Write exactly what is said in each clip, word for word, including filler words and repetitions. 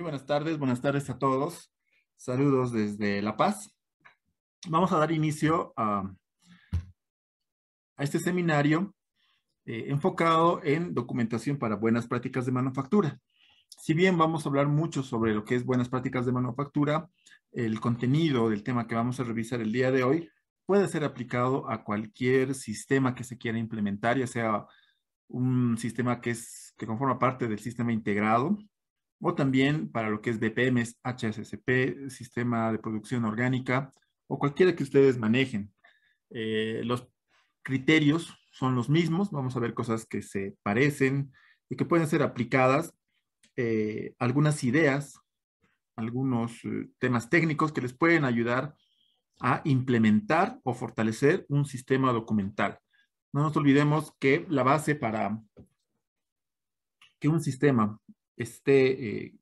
buenas tardes, buenas tardes a todos. Saludos desde La Paz. Vamos a dar inicio a, a este seminario eh, enfocado en documentación para buenas prácticas de manufactura. Si bien vamos a hablar mucho sobre lo que es buenas prácticas de manufactura, el contenido del tema que vamos a revisar el día de hoy puede ser aplicado a cualquier sistema que se quiera implementar, ya sea un sistema que, es, que conforma parte del sistema integrado, o también para lo que es B P M, H A C C P, sistema de producción orgánica, o cualquiera que ustedes manejen. Eh, los criterios son los mismos, vamos a ver cosas que se parecen y que pueden ser aplicadas, eh, algunas ideas, algunos eh, temas técnicos que les pueden ayudar a implementar o fortalecer un sistema documental. No nos olvidemos que la base para que un sistema esté eh,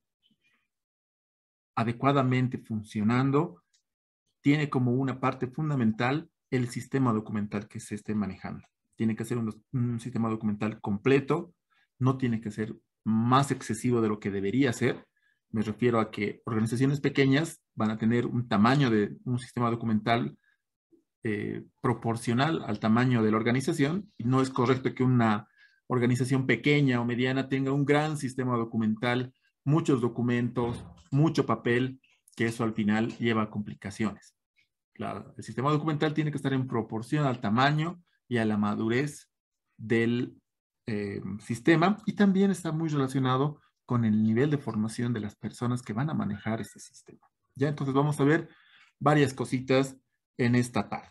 adecuadamente funcionando tiene como una parte fundamental el sistema documental que se esté manejando. Tiene que ser un, un sistema documental completo, no tiene que ser más excesivo de lo que debería ser. Me refiero a que organizaciones pequeñas van a tener un tamaño de un sistema documental eh, proporcional al tamaño de la organización, y no es correcto que una organización pequeña o mediana tenga un gran sistema documental, muchos documentos, mucho papel, que eso al final lleva a complicaciones. Claro, el sistema documental tiene que estar en proporción al tamaño y a la madurez del eh, sistema, y también está muy relacionado con el nivel de formación de las personas que van a manejar este sistema. Ya, entonces vamos a ver varias cositas en esta tarde.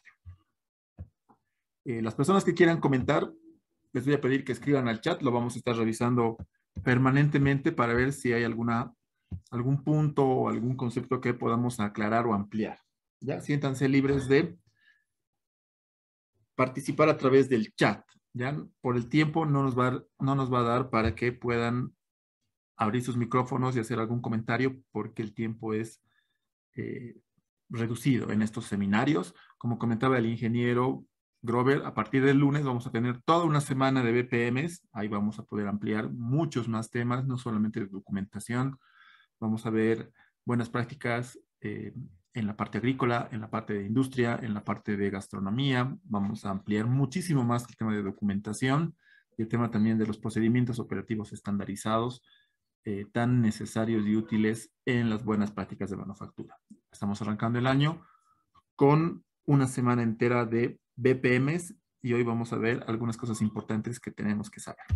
Eh, las personas que quieran comentar, les voy a pedir que escriban al chat, lo vamos a estar revisando permanentemente para ver si hay alguna, algún punto o algún concepto que podamos aclarar o ampliar. Ya, siéntanse libres de participar a través del chat. Ya, por el tiempo no nos va, no nos va a dar para que puedan abrir sus micrófonos y hacer algún comentario, porque el tiempo es eh, reducido en estos seminarios. Como comentaba el ingeniero Grover, a partir del lunes vamos a tener toda una semana de B P Ms. Ahí vamos a poder ampliar muchos más temas, no solamente de documentación. Vamos a ver buenas prácticas eh, en la parte agrícola, en la parte de industria, en la parte de gastronomía. Vamos a ampliar muchísimo más el tema de documentación y el tema también de los procedimientos operativos estandarizados, eh, tan necesarios y útiles en las buenas prácticas de manufactura. Estamos arrancando el año con una semana entera de B P Ms y hoy vamos a ver algunas cosas importantes que tenemos que saber.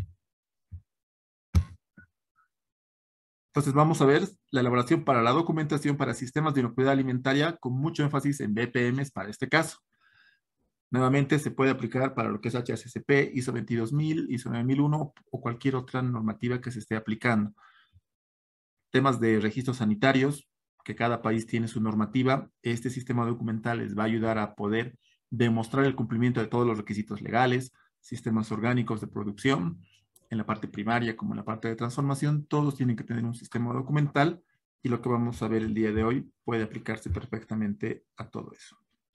Entonces vamos a ver la elaboración para la documentación para sistemas de inocuidad alimentaria con mucho énfasis en B P Ms para este caso. Nuevamente se puede aplicar para lo que es H A C C P, ISO veintidós mil, ISO nueve mil uno o cualquier otra normativa que se esté aplicando. Temas de registros sanitarios, que cada país tiene su normativa. Este sistema documental les va a ayudar a poder demostrar el cumplimiento de todos los requisitos legales, sistemas orgánicos de producción, en la parte primaria como en la parte de transformación, todos tienen que tener un sistema documental, y lo que vamos a ver el día de hoy puede aplicarse perfectamente a todo eso.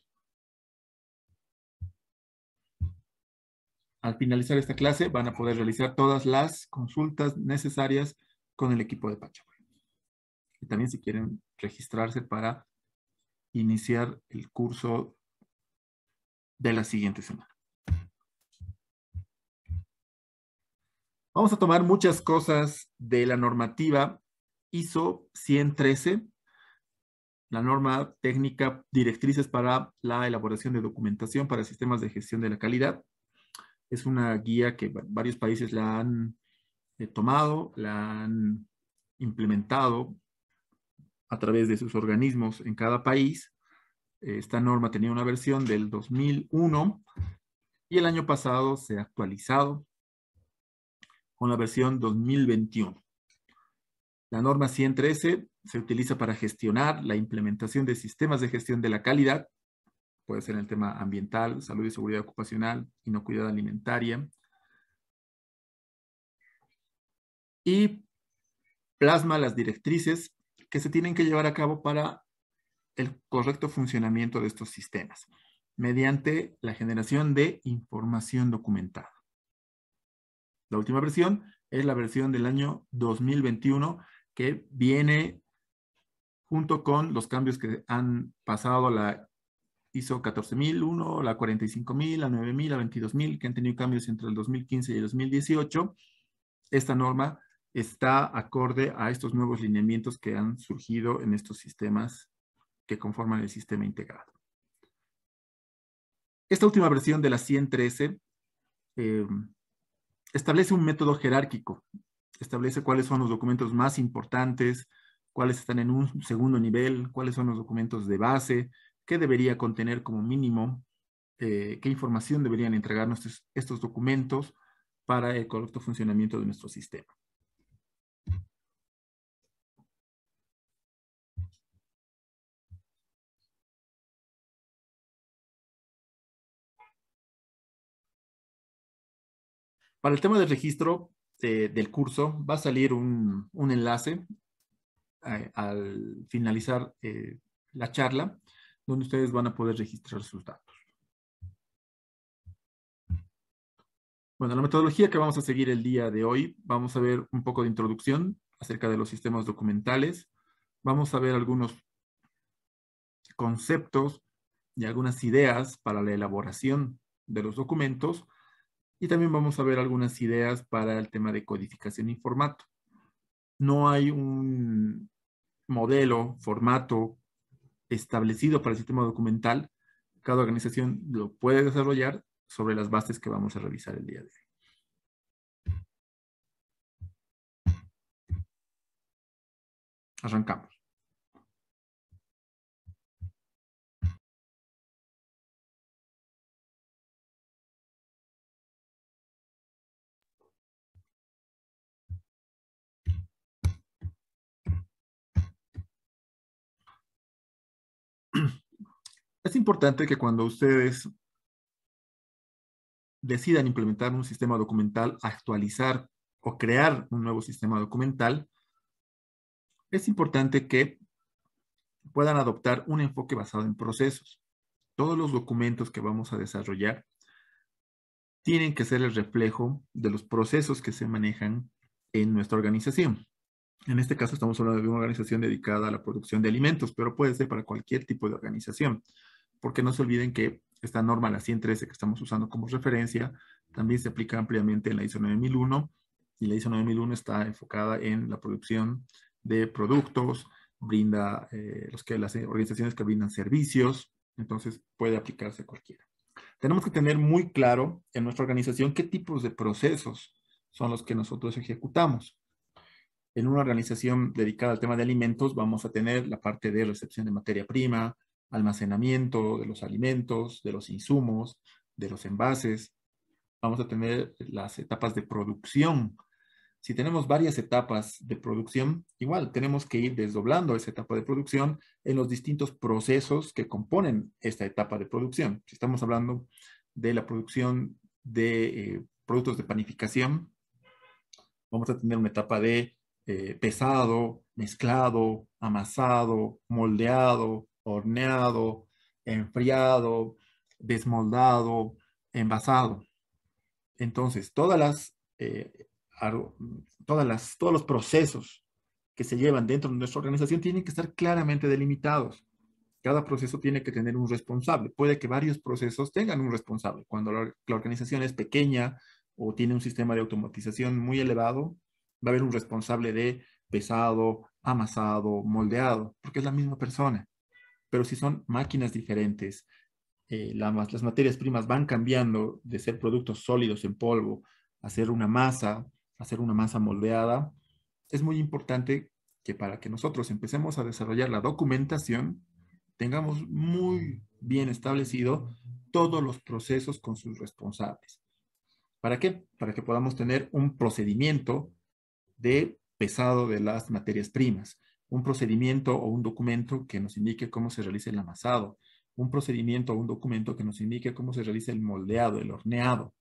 Al finalizar esta clase van a poder realizar todas las consultas necesarias con el equipo de Pachapay. Y también si quieren registrarse para iniciar el curso de la siguiente semana. Vamos a tomar muchas cosas de la normativa ISO ciento trece, la norma técnica directrices para la elaboración de documentación para sistemas de gestión de la calidad. Es una guía que varios países la han eh, tomado, la han implementado a través de sus organismos en cada país. Esta norma tenía una versión del dos mil uno y el año pasado se ha actualizado con la versión dos mil veintiuno. La norma ciento trece se utiliza para gestionar la implementación de sistemas de gestión de la calidad, puede ser en el tema ambiental, salud y seguridad ocupacional, inocuidad alimentaria, y plasma las directrices que se tienen que llevar a cabo para el correcto funcionamiento de estos sistemas, mediante la generación de información documentada. La última versión es la versión del año dos mil veintiuno, que viene junto con los cambios que han pasado a la ISO catorce mil uno, la cuarenta y cinco mil, la nueve mil, la veintidós mil, que han tenido cambios entre el dos mil quince y el dos mil dieciocho. Esta norma está acorde a estos nuevos lineamientos que han surgido en estos sistemas que conforman el sistema integrado. Esta última versión de la ciento trece eh, establece un método jerárquico, establece cuáles son los documentos más importantes, cuáles están en un segundo nivel, cuáles son los documentos de base, qué debería contener como mínimo, eh, qué información deberían entregarnos estos, estos documentos para el correcto funcionamiento de nuestro sistema. Para el tema del registro eh, del curso, va a salir un, un enlace eh, al finalizar eh, la charla, donde ustedes van a poder registrar sus datos. Bueno, la metodología que vamos a seguir el día de hoy, vamos a ver un poco de introducción acerca de los sistemas documentales. Vamos a ver algunos conceptos y algunas ideas para la elaboración de los documentos. Y también vamos a ver algunas ideas para el tema de codificación y formato. No hay un modelo, formato establecido para el sistema documental. Cada organización lo puede desarrollar sobre las bases que vamos a revisar el día de hoy. Arrancamos. Es importante que cuando ustedes decidan implementar un sistema documental, actualizar o crear un nuevo sistema documental, es importante que puedan adoptar un enfoque basado en procesos. Todos los documentos que vamos a desarrollar tienen que ser el reflejo de los procesos que se manejan en nuestra organización. En este caso estamos hablando de una organización dedicada a la producción de alimentos, pero puede ser para cualquier tipo de organización, porque no se olviden que esta norma, la ciento trece que estamos usando como referencia, también se aplica ampliamente en la ISO nueve mil uno, y la ISO nueve mil uno está enfocada en la producción de productos, brinda eh, los que, las organizaciones que brindan servicios, entonces puede aplicarse a cualquiera. Tenemos que tener muy claro en nuestra organización qué tipos de procesos son los que nosotros ejecutamos. En una organización dedicada al tema de alimentos vamos a tener la parte de recepción de materia prima, almacenamiento de los alimentos, de los insumos, de los envases. Vamos a tener las etapas de producción. Si tenemos varias etapas de producción, igual tenemos que ir desdoblando esa etapa de producción en los distintos procesos que componen esta etapa de producción. Si estamos hablando de la producción de eh, productos de panificación, vamos a tener una etapa de eh, pesado, mezclado, amasado, moldeado, horneado, enfriado, desmoldado, envasado. Entonces, todas las, eh, todas las, todos los procesos que se llevan dentro de nuestra organización tienen que estar claramente delimitados. Cada proceso tiene que tener un responsable. Puede que varios procesos tengan un responsable. Cuando la, la organización es pequeña o tiene un sistema de automatización muy elevado, va a haber un responsable de pesado, amasado, moldeado, porque es la misma persona. Pero si son máquinas diferentes, eh, la, las materias primas van cambiando de ser productos sólidos en polvo a ser una masa, a ser una masa moldeada, es muy importante que para que nosotros empecemos a desarrollar la documentación, tengamos muy bien establecido todos los procesos con sus responsables. ¿Para qué? Para que podamos tener un procedimiento de pesado de las materias primas, un procedimiento o un documento que nos indique cómo se realiza el amasado, un procedimiento o un documento que nos indique cómo se realiza el moldeado, el horneado.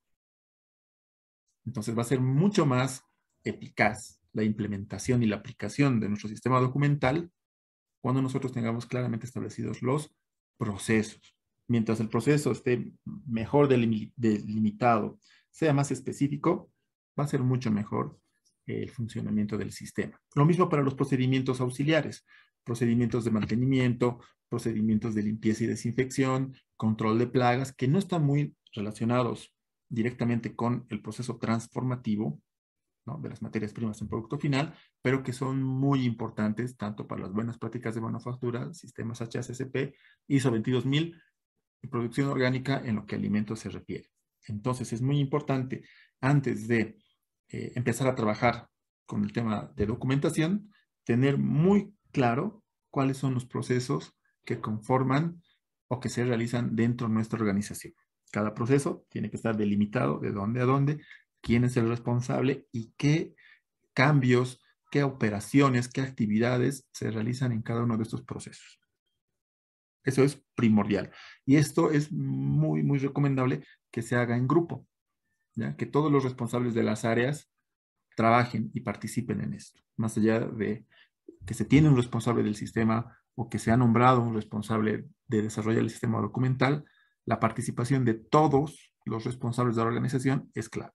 Entonces va a ser mucho más eficaz la implementación y la aplicación de nuestro sistema documental cuando nosotros tengamos claramente establecidos los procesos. Mientras el proceso esté mejor delimitado, sea más específico, va a ser mucho mejor el funcionamiento del sistema. Lo mismo para los procedimientos auxiliares, procedimientos de mantenimiento, procedimientos de limpieza y desinfección, control de plagas, que no están muy relacionados directamente con el proceso transformativo, ¿no?, de las materias primas en producto final, pero que son muy importantes tanto para las buenas prácticas de manufactura, sistemas H A C C P, I S O veintidós mil y producción orgánica en lo que a alimentos se refiere. Entonces es muy importante, antes de eh, empezar a trabajar con el tema de documentación, tener muy claro cuáles son los procesos que conforman o que se realizan dentro de nuestra organización. Cada proceso tiene que estar delimitado de dónde a dónde, quién es el responsable y qué cambios, qué operaciones, qué actividades se realizan en cada uno de estos procesos. Eso es primordial. Y esto es muy, muy recomendable que se haga en grupo, ¿ya? Que todos los responsables de las áreas trabajen y participen en esto. Más allá de que se tiene un responsable del sistema o que se ha nombrado un responsable de desarrollar el sistema documental, la participación de todos los responsables de la organización es clave.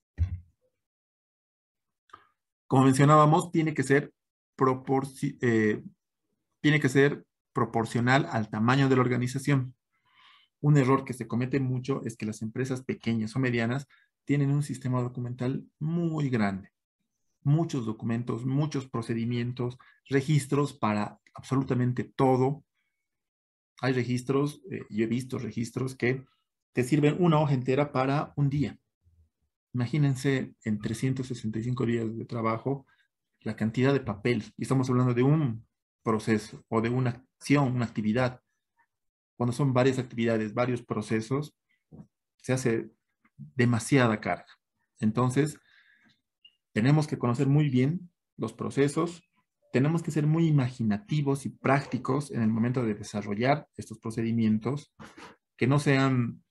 Como mencionábamos, tiene que ser, proporci eh, tiene que ser proporcional al tamaño de la organización. Un error que se comete mucho es que las empresas pequeñas o medianas tienen un sistema documental muy grande. Muchos documentos, muchos procedimientos, registros para absolutamente todo. Hay registros, eh, yo he visto registros que te sirven una hoja entera para un día. Imagínense en trescientos sesenta y cinco días de trabajo la cantidad de papel. Y estamos hablando de un proceso o de una acción, una actividad. Cuando son varias actividades, varios procesos, se hace demasiada carga. Entonces, tenemos que conocer muy bien los procesos, tenemos que ser muy imaginativos y prácticos en el momento de desarrollar estos procedimientos, que no sean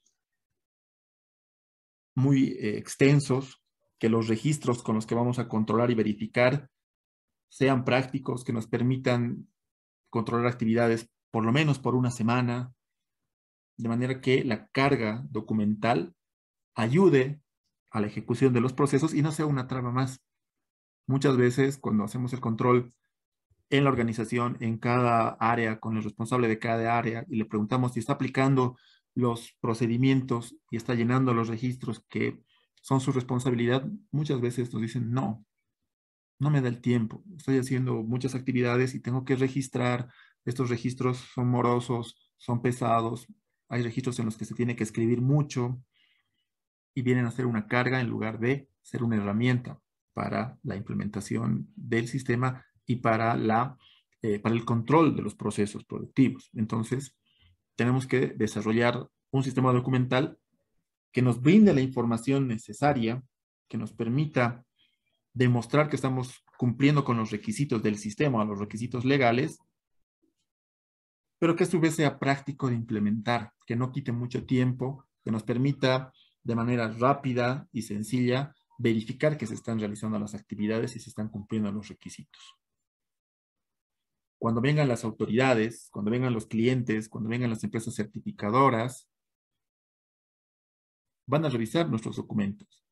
muy eh, extensos, que los registros con los que vamos a controlar y verificar sean prácticos, que nos permitan controlar actividades por lo menos por una semana, de manera que la carga documental ayude a la ejecución de los procesos y no sea una traba más. Muchas veces cuando hacemos el control en la organización, en cada área, con el responsable de cada área, y le preguntamos si está aplicando los procedimientos y está llenando los registros que son su responsabilidad, muchas veces nos dicen, no, no me da el tiempo. Estoy haciendo muchas actividades y tengo que registrar. Estos registros son morosos, son pesados. Hay registros en los que se tiene que escribir mucho y vienen a ser una carga en lugar de ser una herramienta para la implementación del sistema y para, la, eh, para el control de los procesos productivos. Entonces, tenemos que desarrollar un sistema documental que nos brinde la información necesaria, que nos permita demostrar que estamos cumpliendo con los requisitos del sistema, los requisitos legales, pero que a su vez sea práctico de implementar, que no quite mucho tiempo, que nos permita de manera rápida y sencilla verificar que se están realizando las actividades y se están cumpliendo los requisitos. Cuando vengan las autoridades, cuando vengan los clientes, cuando vengan las empresas certificadoras, van a revisar nuestros documentos.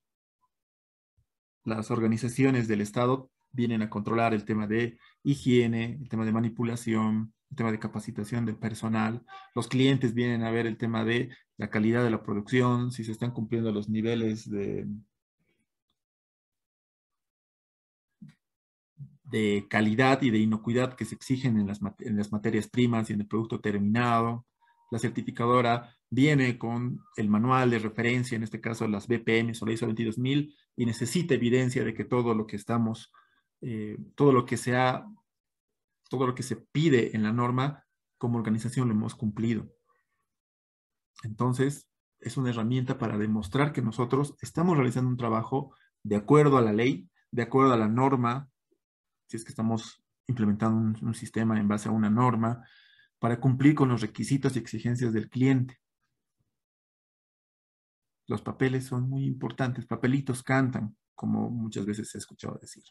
Las organizaciones del Estado vienen a controlar el tema de higiene, el tema de manipulación, el tema de capacitación del personal. Los clientes vienen a ver el tema de la calidad de la producción, si se están cumpliendo los niveles de, de calidad y de inocuidad que se exigen en las, en las materias primas y en el producto terminado. La certificadora viene con el manual de referencia, en este caso las B P M o la I S O veintidós mil, y necesita evidencia de que todo lo que estamos, eh, todo lo que se ha, todo lo que se pide en la norma, como organización lo hemos cumplido. Entonces, es una herramienta para demostrar que nosotros estamos realizando un trabajo de acuerdo a la ley, de acuerdo a la norma, si es que estamos implementando un, un sistema en base a una norma, para cumplir con los requisitos y exigencias del cliente. Los papeles son muy importantes, papelitos cantan, como muchas veces se ha escuchado decir.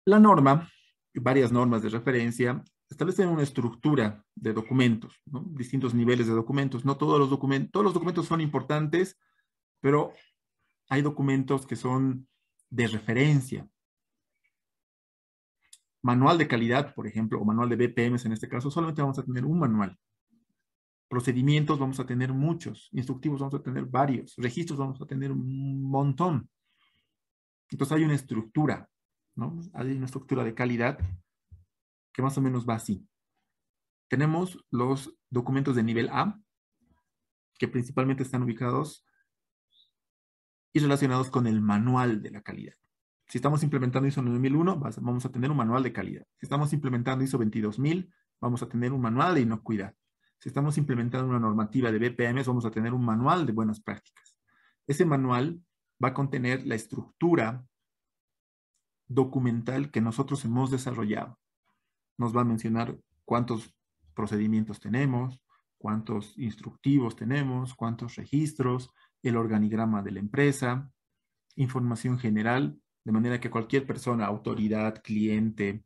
La norma, varias normas de referencia, establecen una estructura de documentos, ¿no? Distintos niveles de documentos. No todos los documentos, todos los documentos son importantes, pero hay documentos que son de referencia. Manual de calidad, por ejemplo, o manual de B P Ms en este caso, solamente vamos a tener un manual. Procedimientos vamos a tener muchos, instructivos vamos a tener varios, registros vamos a tener un montón. Entonces hay una estructura, ¿no? Hay una estructura de calidad que más o menos va así. Tenemos los documentos de nivel A, que principalmente están ubicados y relacionados con el manual de la calidad. Si estamos implementando ISO nueve mil uno, vamos a tener un manual de calidad. Si estamos implementando ISO veintidós mil, vamos a tener un manual de inocuidad. Si estamos implementando una normativa de B P Ms, vamos a tener un manual de buenas prácticas. Ese manual va a contener la estructura documental que nosotros hemos desarrollado. Nos va a mencionar cuántos procedimientos tenemos, cuántos instructivos tenemos, cuántos registros, el organigrama de la empresa, información general, de manera que cualquier persona, autoridad, cliente,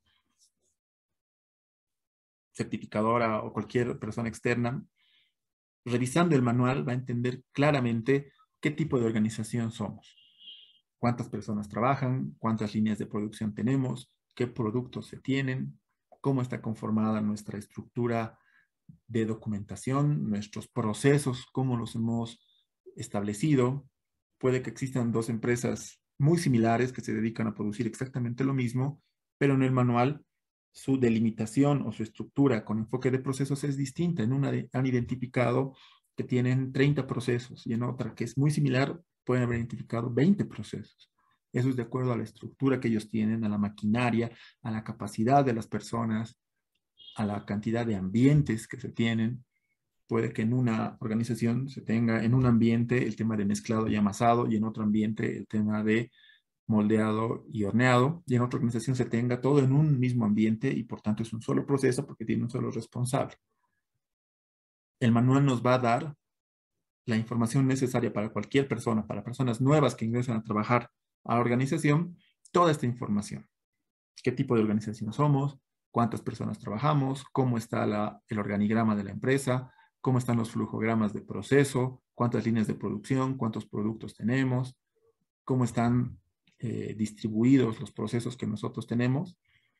certificadora o cualquier persona externa, revisando el manual va a entender claramente qué tipo de organización somos, cuántas personas trabajan, cuántas líneas de producción tenemos, qué productos se tienen, cómo está conformada nuestra estructura de documentación, nuestros procesos, cómo los hemos establecido. Puede que existan dos empresas muy similares que se dedican a producir exactamente lo mismo, pero en el manual su delimitación o su estructura con enfoque de procesos es distinta. En una han identificado que tienen treinta procesos y en otra que es muy similar pueden haber identificado veinte procesos. Eso es de acuerdo a la estructura que ellos tienen, a la maquinaria, a la capacidad de las personas, a la cantidad de ambientes que se tienen. Puede que en una organización se tenga en un ambiente el tema de mezclado y amasado y en otro ambiente el tema de moldeado y horneado, y en otra organización se tenga todo en un mismo ambiente y por tanto es un solo proceso porque tiene un solo responsable. El manual nos va a dar la información necesaria para cualquier persona, para personas nuevas que ingresan a trabajar a la organización, toda esta información. ¿Qué tipo de organización somos? ¿Cuántas personas trabajamos? ¿Cómo está la, el organigrama de la empresa? ¿Cómo están los flujogramas de proceso? ¿Cuántas líneas de producción? ¿Cuántos productos tenemos? ¿Cómo están eh, distribuidos los procesos que nosotros tenemos?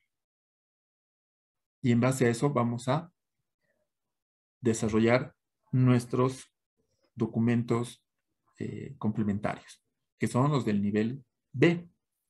Y en base a eso vamos a desarrollar nuestros documentos eh, complementarios, que son los del nivel B.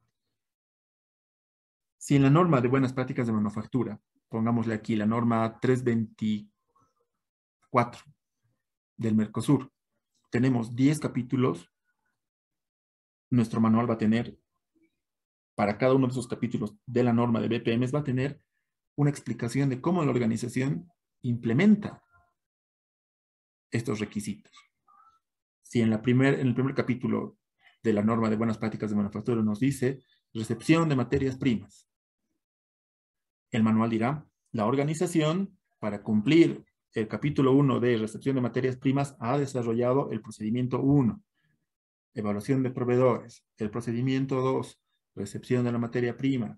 Si en la norma de buenas prácticas de manufactura, pongámosle aquí la norma trescientos veinticuatro del Mercosur, tenemos diez capítulos, nuestro manual va a tener, para cada uno de esos capítulos de la norma de B P Ms, va a tener una explicación de cómo la organización implementa estos requisitos. Si en, la primer, en el primer capítulo de la norma de buenas prácticas de manufactura nos dice recepción de materias primas, el manual dirá, la organización, para cumplir el capítulo uno de recepción de materias primas, ha desarrollado el procedimiento uno, evaluación de proveedores, el procedimiento dos, recepción de la materia prima,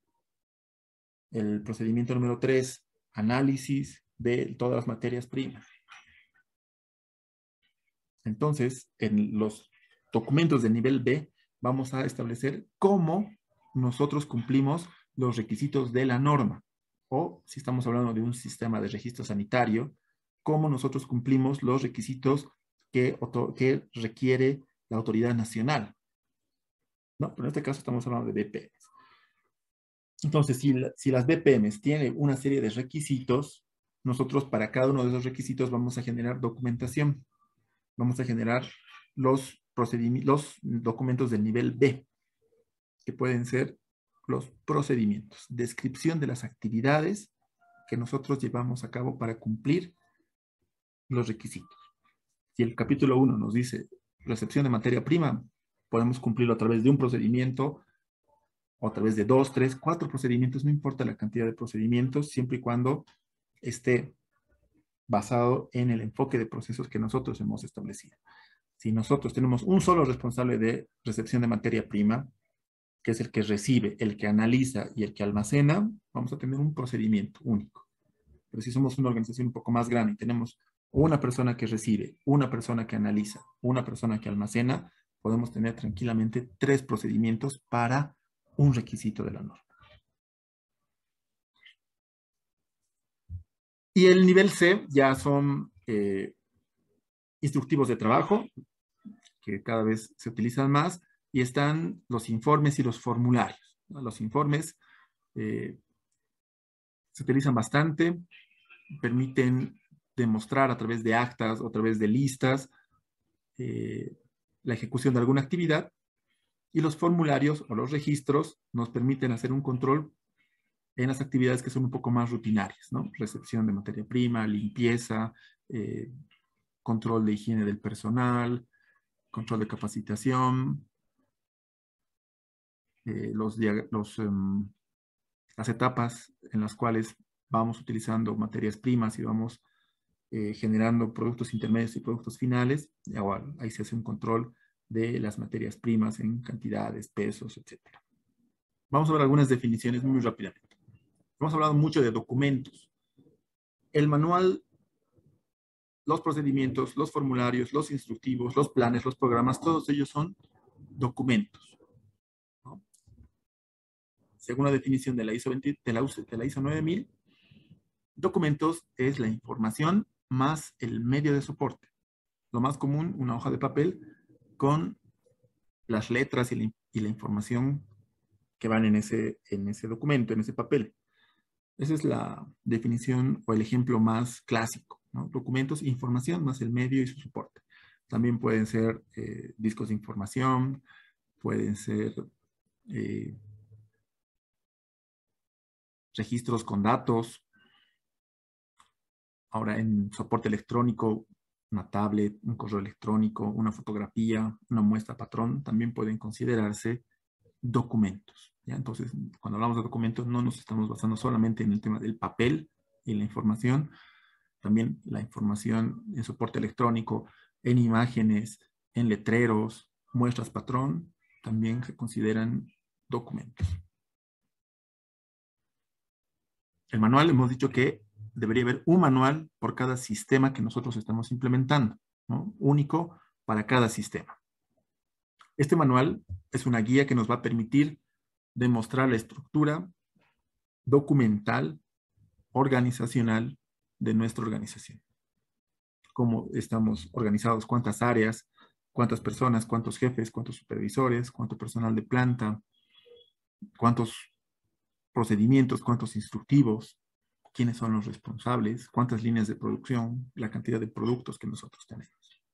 el procedimiento número tres, análisis de todas las materias primas. Entonces, en los documentos de nivel B, vamos a establecer cómo nosotros cumplimos los requisitos de la norma. O, si estamos hablando de un sistema de registro sanitario, cómo nosotros cumplimos los requisitos que, que requiere la autoridad nacional. ¿No? Pero en este caso estamos hablando de B P Ms. Entonces, si, la, si las B P Ms tienen una serie de requisitos, nosotros para cada uno de esos requisitos vamos a generar documentación. Vamos a generar los, los documentos del nivel B, que pueden ser los procedimientos, descripción de las actividades que nosotros llevamos a cabo para cumplir los requisitos. Si el capítulo uno nos dice recepción de materia prima, podemos cumplirlo a través de un procedimiento, o a través de dos, tres, cuatro procedimientos, no importa la cantidad de procedimientos, siempre y cuando esté basado en el enfoque de procesos que nosotros hemos establecido. Si nosotros tenemos un solo responsable de recepción de materia prima, que es el que recibe, el que analiza y el que almacena, vamos a tener un procedimiento único. Pero si somos una organización un poco más grande y tenemos una persona que recibe, una persona que analiza, una persona que almacena, podemos tener tranquilamente tres procedimientos para un requisito de la norma. Y el nivel C ya son eh, instructivos de trabajo, que cada vez se utilizan más, y están los informes y los formularios, ¿no? Los informes eh, se utilizan bastante, permiten demostrar a través de actas o a través de listas eh, la ejecución de alguna actividad, y los formularios o los registros nos permiten hacer un control en las actividades que son un poco más rutinarias, ¿no? Recepción de materia prima, limpieza, eh, control de higiene del personal, control de capacitación, eh, los, los, um, las etapas en las cuales vamos utilizando materias primas y vamos eh, generando productos intermedios y productos finales. Y ahora, ahí se hace un control de las materias primas en cantidades, pesos, etcétera. Vamos a ver algunas definiciones muy rápidamente. Hemos hablado mucho de documentos. El manual, los procedimientos, los formularios, los instructivos, los planes, los programas, todos ellos son documentos, ¿no? Según la definición de la ISO, veinte, de la, de la ISO nueve mil, documentos es la información más el medio de soporte. Lo más común, una hoja de papel con las letras y la, y la información que van en ese, en ese documento, en ese papel. Esa es la definición o el ejemplo más clásico, ¿no? Documentos, información más el medio y su soporte. También pueden ser eh, discos de información, pueden ser eh, registros con datos. Ahora en soporte electrónico, una tablet, un correo electrónico, una fotografía, una muestra patrón, también pueden considerarse documentos, ¿ya? Entonces, cuando hablamos de documentos, no nos estamos basando solamente en el tema del papel y la información, también la información en soporte electrónico, en imágenes, en letreros, muestras patrón, también se consideran documentos. El manual, hemos dicho que debería haber un manual por cada sistema que nosotros estamos implementando, ¿no? Único para cada sistema. Este manual es una guía que nos va a permitir demostrar la estructura documental, organizacional de nuestra organización. Cómo estamos organizados, cuántas áreas, cuántas personas, cuántos jefes, cuántos supervisores, cuánto personal de planta, cuántos procedimientos, cuántos instructivos, quiénes son los responsables, cuántas líneas de producción, la cantidad de productos que nosotros tenemos.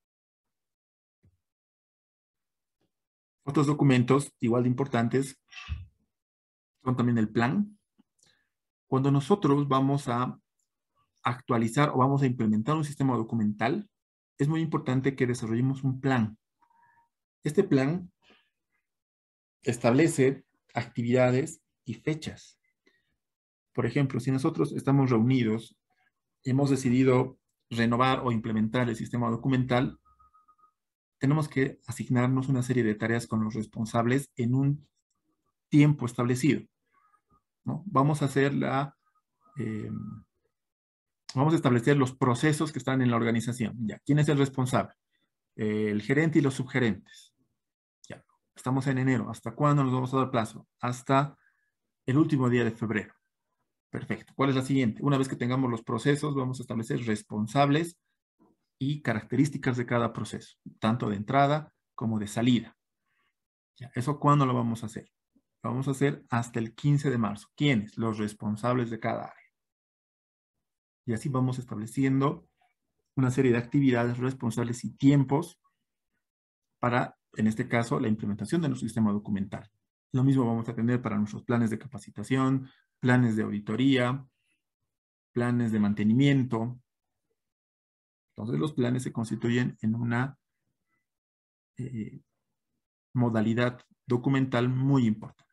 Otros documentos igual de importantes son también el plan. Cuando nosotros vamos a actualizar o vamos a implementar un sistema documental, es muy importante que desarrollemos un plan. Este plan establece actividades y fechas. Por ejemplo, si nosotros estamos reunidos y hemos decidido renovar o implementar el sistema documental, tenemos que asignarnos una serie de tareas con los responsables en un tiempo establecido, ¿no? Vamos a hacer la... Eh, vamos a establecer los procesos que están en la organización. Ya, ¿quién es el responsable? Eh, el gerente y los subgerentes. Ya, estamos en enero. ¿Hasta cuándo nos vamos a dar plazo? Hasta el último día de febrero. Perfecto. ¿Cuál es la siguiente? Una vez que tengamos los procesos, vamos a establecer responsables y características de cada proceso, tanto de entrada como de salida. Ya, ¿eso cuándo lo vamos a hacer? Lo vamos a hacer hasta el quince de marzo. ¿Quiénes? Los responsables de cada área. Y así vamos estableciendo una serie de actividades responsables y tiempos para, en este caso, la implementación de nuestro sistema documental. Lo mismo vamos a tener para nuestros planes de capacitación, planes de auditoría, planes de mantenimiento. Entonces, los planes se constituyen en una eh, modalidad documental muy importante.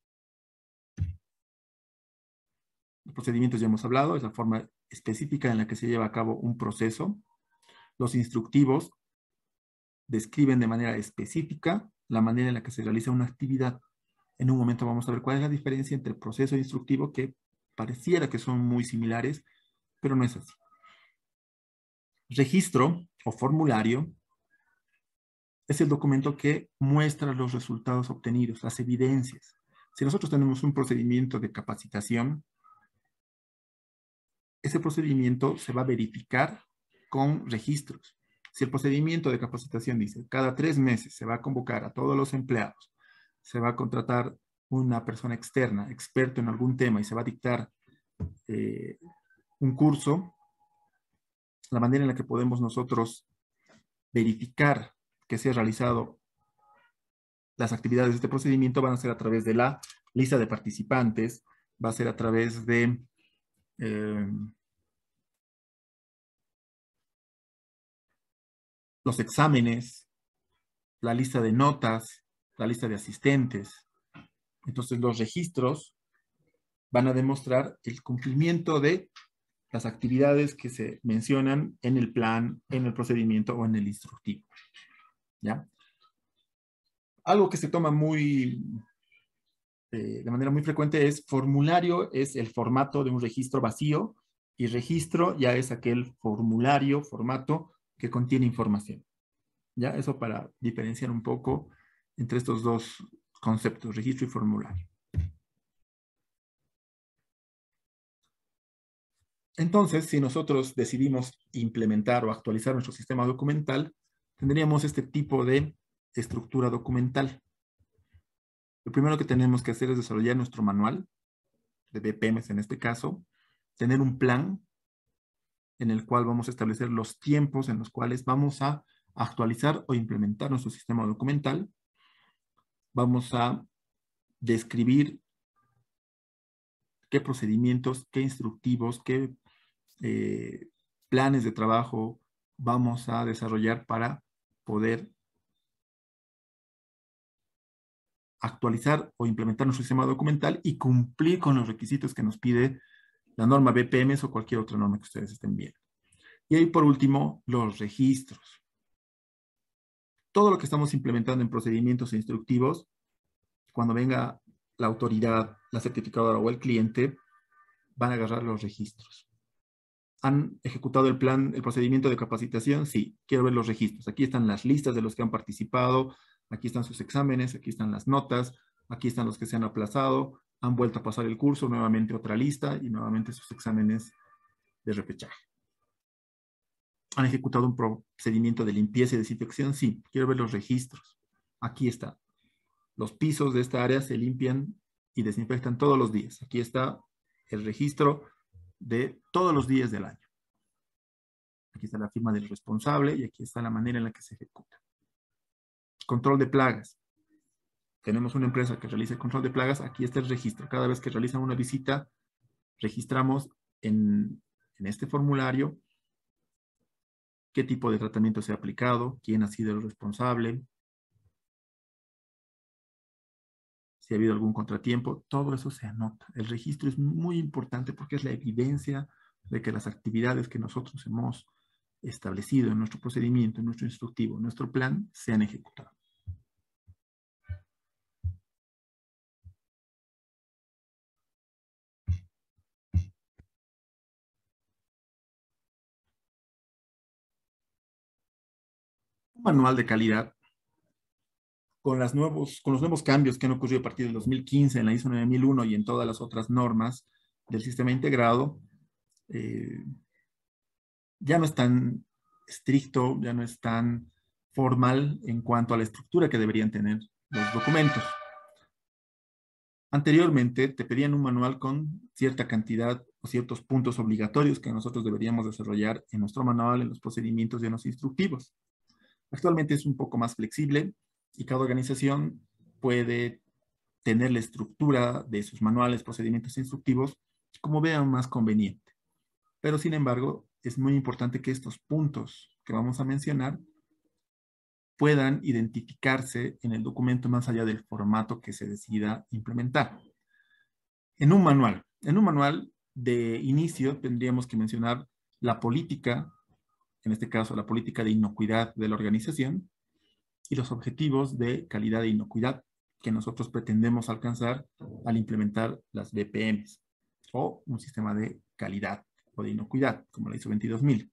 Los procedimientos ya hemos hablado, es la forma específica en la que se lleva a cabo un proceso. Los instructivos describen de manera específica la manera en la que se realiza una actividad. En un momento vamos a ver cuál es la diferencia entre proceso e instructivo, que pareciera que son muy similares, pero no es así. Registro o formulario es el documento que muestra los resultados obtenidos, las evidencias. Si nosotros tenemos un procedimiento de capacitación, ese procedimiento se va a verificar con registros. Si el procedimiento de capacitación dice cada tres meses se va a convocar a todos los empleados, se va a contratar una persona externa, experto en algún tema, y se va a dictar eh, un curso, la manera en la que podemos nosotros verificar que se han realizado las actividades de este procedimiento van a ser a través de la lista de participantes, va a ser a través de eh, los exámenes, la lista de notas, la lista de asistentes. Entonces los registros van a demostrar el cumplimiento de las actividades que se mencionan en el plan, en el procedimiento o en el instructivo. ¿Ya? Algo que se toma muy, eh, de manera muy frecuente es formulario, es el formato de un registro vacío, y registro ya es aquel formulario, formato que contiene información. ¿Ya? Eso para diferenciar un poco entre estos dos conceptos, registro y formulario. Entonces, si nosotros decidimos implementar o actualizar nuestro sistema documental, tendríamos este tipo de estructura documental. Lo primero que tenemos que hacer es desarrollar nuestro manual, de B P Ms en este caso, tener un plan en el cual vamos a establecer los tiempos en los cuales vamos a actualizar o implementar nuestro sistema documental. Vamos a describir qué procedimientos, qué instructivos, qué eh, planes de trabajo vamos a desarrollar para poder actualizar o implementar nuestro sistema documental y cumplir con los requisitos que nos pide la norma B P M S o cualquier otra norma que ustedes estén viendo. Y ahí, por último, los registros. Todo lo que estamos implementando en procedimientos instructivos, cuando venga la autoridad, la certificadora o el cliente, van a agarrar los registros. ¿Han ejecutado el plan, el procedimiento de capacitación? Sí, quiero ver los registros. Aquí están las listas de los que han participado, aquí están sus exámenes, aquí están las notas, aquí están los que se han aplazado, han vuelto a pasar el curso, nuevamente otra lista y nuevamente sus exámenes de repechaje. ¿Han ejecutado un procedimiento de limpieza y desinfección? Sí, quiero ver los registros. Aquí está. Los pisos de esta área se limpian y desinfectan todos los días. Aquí está el registro de todos los días del año. Aquí está la firma del responsable y aquí está la manera en la que se ejecuta. Control de plagas. Tenemos una empresa que realiza el control de plagas. Aquí está el registro. Cada vez que realizan una visita, registramos en, en este formulario qué tipo de tratamiento se ha aplicado, quién ha sido el responsable, si ha habido algún contratiempo. Todo eso se anota. El registro es muy importante porque es la evidencia de que las actividades que nosotros hemos establecido en nuestro procedimiento, en nuestro instructivo, en nuestro plan, se han ejecutado. Un manual de calidad con, las nuevos, con los nuevos cambios que han ocurrido a partir del dos mil quince en la I S O nueve mil uno y en todas las otras normas del sistema integrado, eh, ya no es tan estricto, ya no es tan formal en cuanto a la estructura que deberían tener los documentos. Anteriormente te pedían un manual con cierta cantidad o ciertos puntos obligatorios que nosotros deberíamos desarrollar en nuestro manual, en los procedimientos y en los instructivos. Actualmente es un poco más flexible y cada organización puede tener la estructura de sus manuales, procedimientos instructivos como vean más conveniente. Pero sin embargo, es muy importante que estos puntos que vamos a mencionar puedan identificarse en el documento más allá del formato que se decida implementar. En un manual, en un manual de inicio tendríamos que mencionar la política, en este caso la política de inocuidad de la organización, y los objetivos de calidad e inocuidad que nosotros pretendemos alcanzar al implementar las B P Ms o un sistema de calidad o de inocuidad, como la ISO veintidós mil.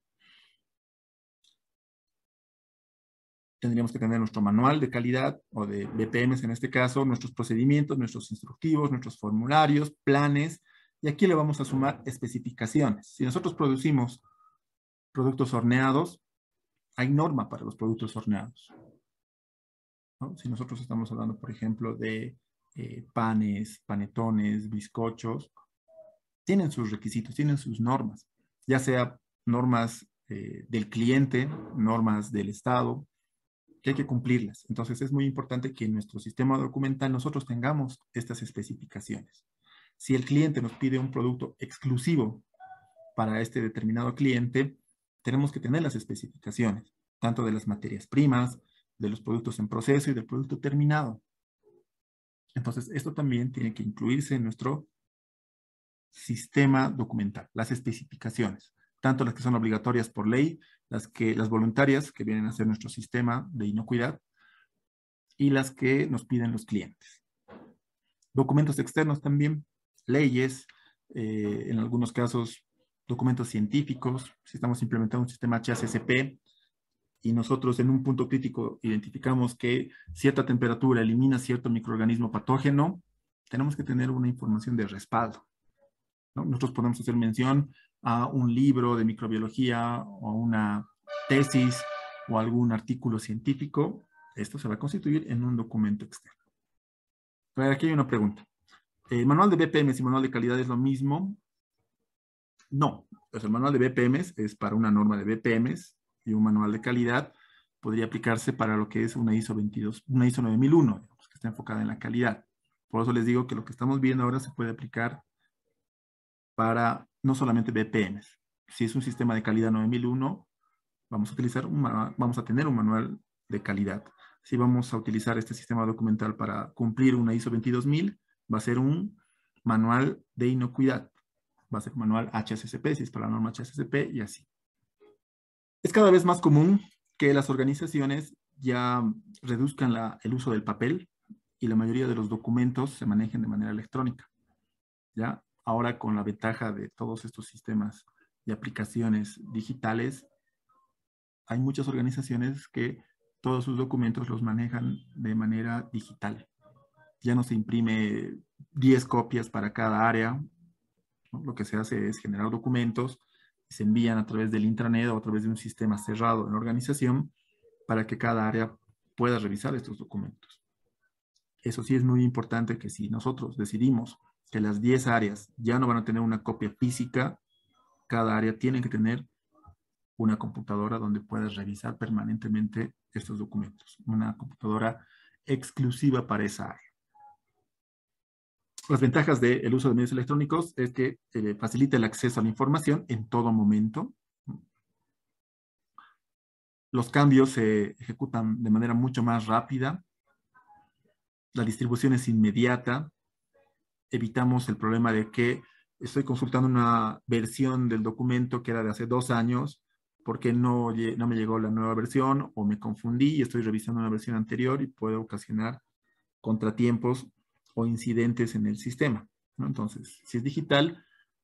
Tendríamos que tener nuestro manual de calidad o de B P Ms en este caso, nuestros procedimientos, nuestros instructivos, nuestros formularios, planes, y aquí le vamos a sumar especificaciones. Si nosotros producimos productos horneados, hay norma para los productos horneados, ¿no? Si nosotros estamos hablando, por ejemplo, de eh, panes, panetones, bizcochos, tienen sus requisitos, tienen sus normas, ya sea normas eh, del cliente, normas del Estado, que hay que cumplirlas. Entonces es muy importante que en nuestro sistema documental nosotros tengamos estas especificaciones. Si el cliente nos pide un producto exclusivo para este determinado cliente, tenemos que tener las especificaciones, tanto de las materias primas, de los productos en proceso y del producto terminado. Entonces, esto también tiene que incluirse en nuestro sistema documental, las especificaciones, tanto las que son obligatorias por ley, las, que, las voluntarias que vienen a ser nuestro sistema de inocuidad y las que nos piden los clientes. Documentos externos también, leyes, eh, en algunos casos documentos científicos, si estamos implementando un sistema H A C C P y nosotros en un punto crítico identificamos que cierta temperatura elimina cierto microorganismo patógeno, tenemos que tener una información de respaldo, ¿no? Nosotros podemos hacer mención a un libro de microbiología o una tesis o algún artículo científico. Esto se va a constituir en un documento externo. Pero aquí hay una pregunta. ¿El manual de B P Ms y manual de calidad es lo mismo? No. Pues el manual de B P Ms es para una norma de B P Ms y un manual de calidad podría aplicarse para lo que es una ISO veintidós, una ISO nueve mil uno, digamos, que está enfocada en la calidad. Por eso les digo que lo que estamos viendo ahora se puede aplicar para no solamente B P Ms. Si es un sistema de calidad nueve mil uno, vamos a utilizar un, vamos a tener un manual de calidad. Si vamos a utilizar este sistema documental para cumplir una ISO veintidós mil, va a ser un manual de inocuidad. Va a ser un manual H A C C P, si es para la norma H A C C P, y así. Es cada vez más común que las organizaciones ya reduzcan la, el uso del papel y la mayoría de los documentos se manejen de manera electrónica. ¿Ya? Ahora con la ventaja de todos estos sistemas y aplicaciones digitales, hay muchas organizaciones que todos sus documentos los manejan de manera digital. Ya no se imprime diez copias para cada área, ¿no? Lo que se hace es generar documentos y se envían a través del intranet o a través de un sistema cerrado en la organización para que cada área pueda revisar estos documentos. Eso sí es muy importante que si nosotros decidimos que las diez áreas ya no van a tener una copia física, cada área tiene que tener una computadora donde puedas revisar permanentemente estos documentos. Una computadora exclusiva para esa área. Las ventajas del uso de medios electrónicos es que eh, facilita el acceso a la información en todo momento. Los cambios se ejecutan de manera mucho más rápida. La distribución es inmediata. Evitamos el problema de que estoy consultando una versión del documento que era de hace dos años porque no, no me llegó la nueva versión o me confundí y estoy revisando una versión anterior y puede ocasionar contratiempos o incidentes en el sistema, ¿no? Entonces, si es digital,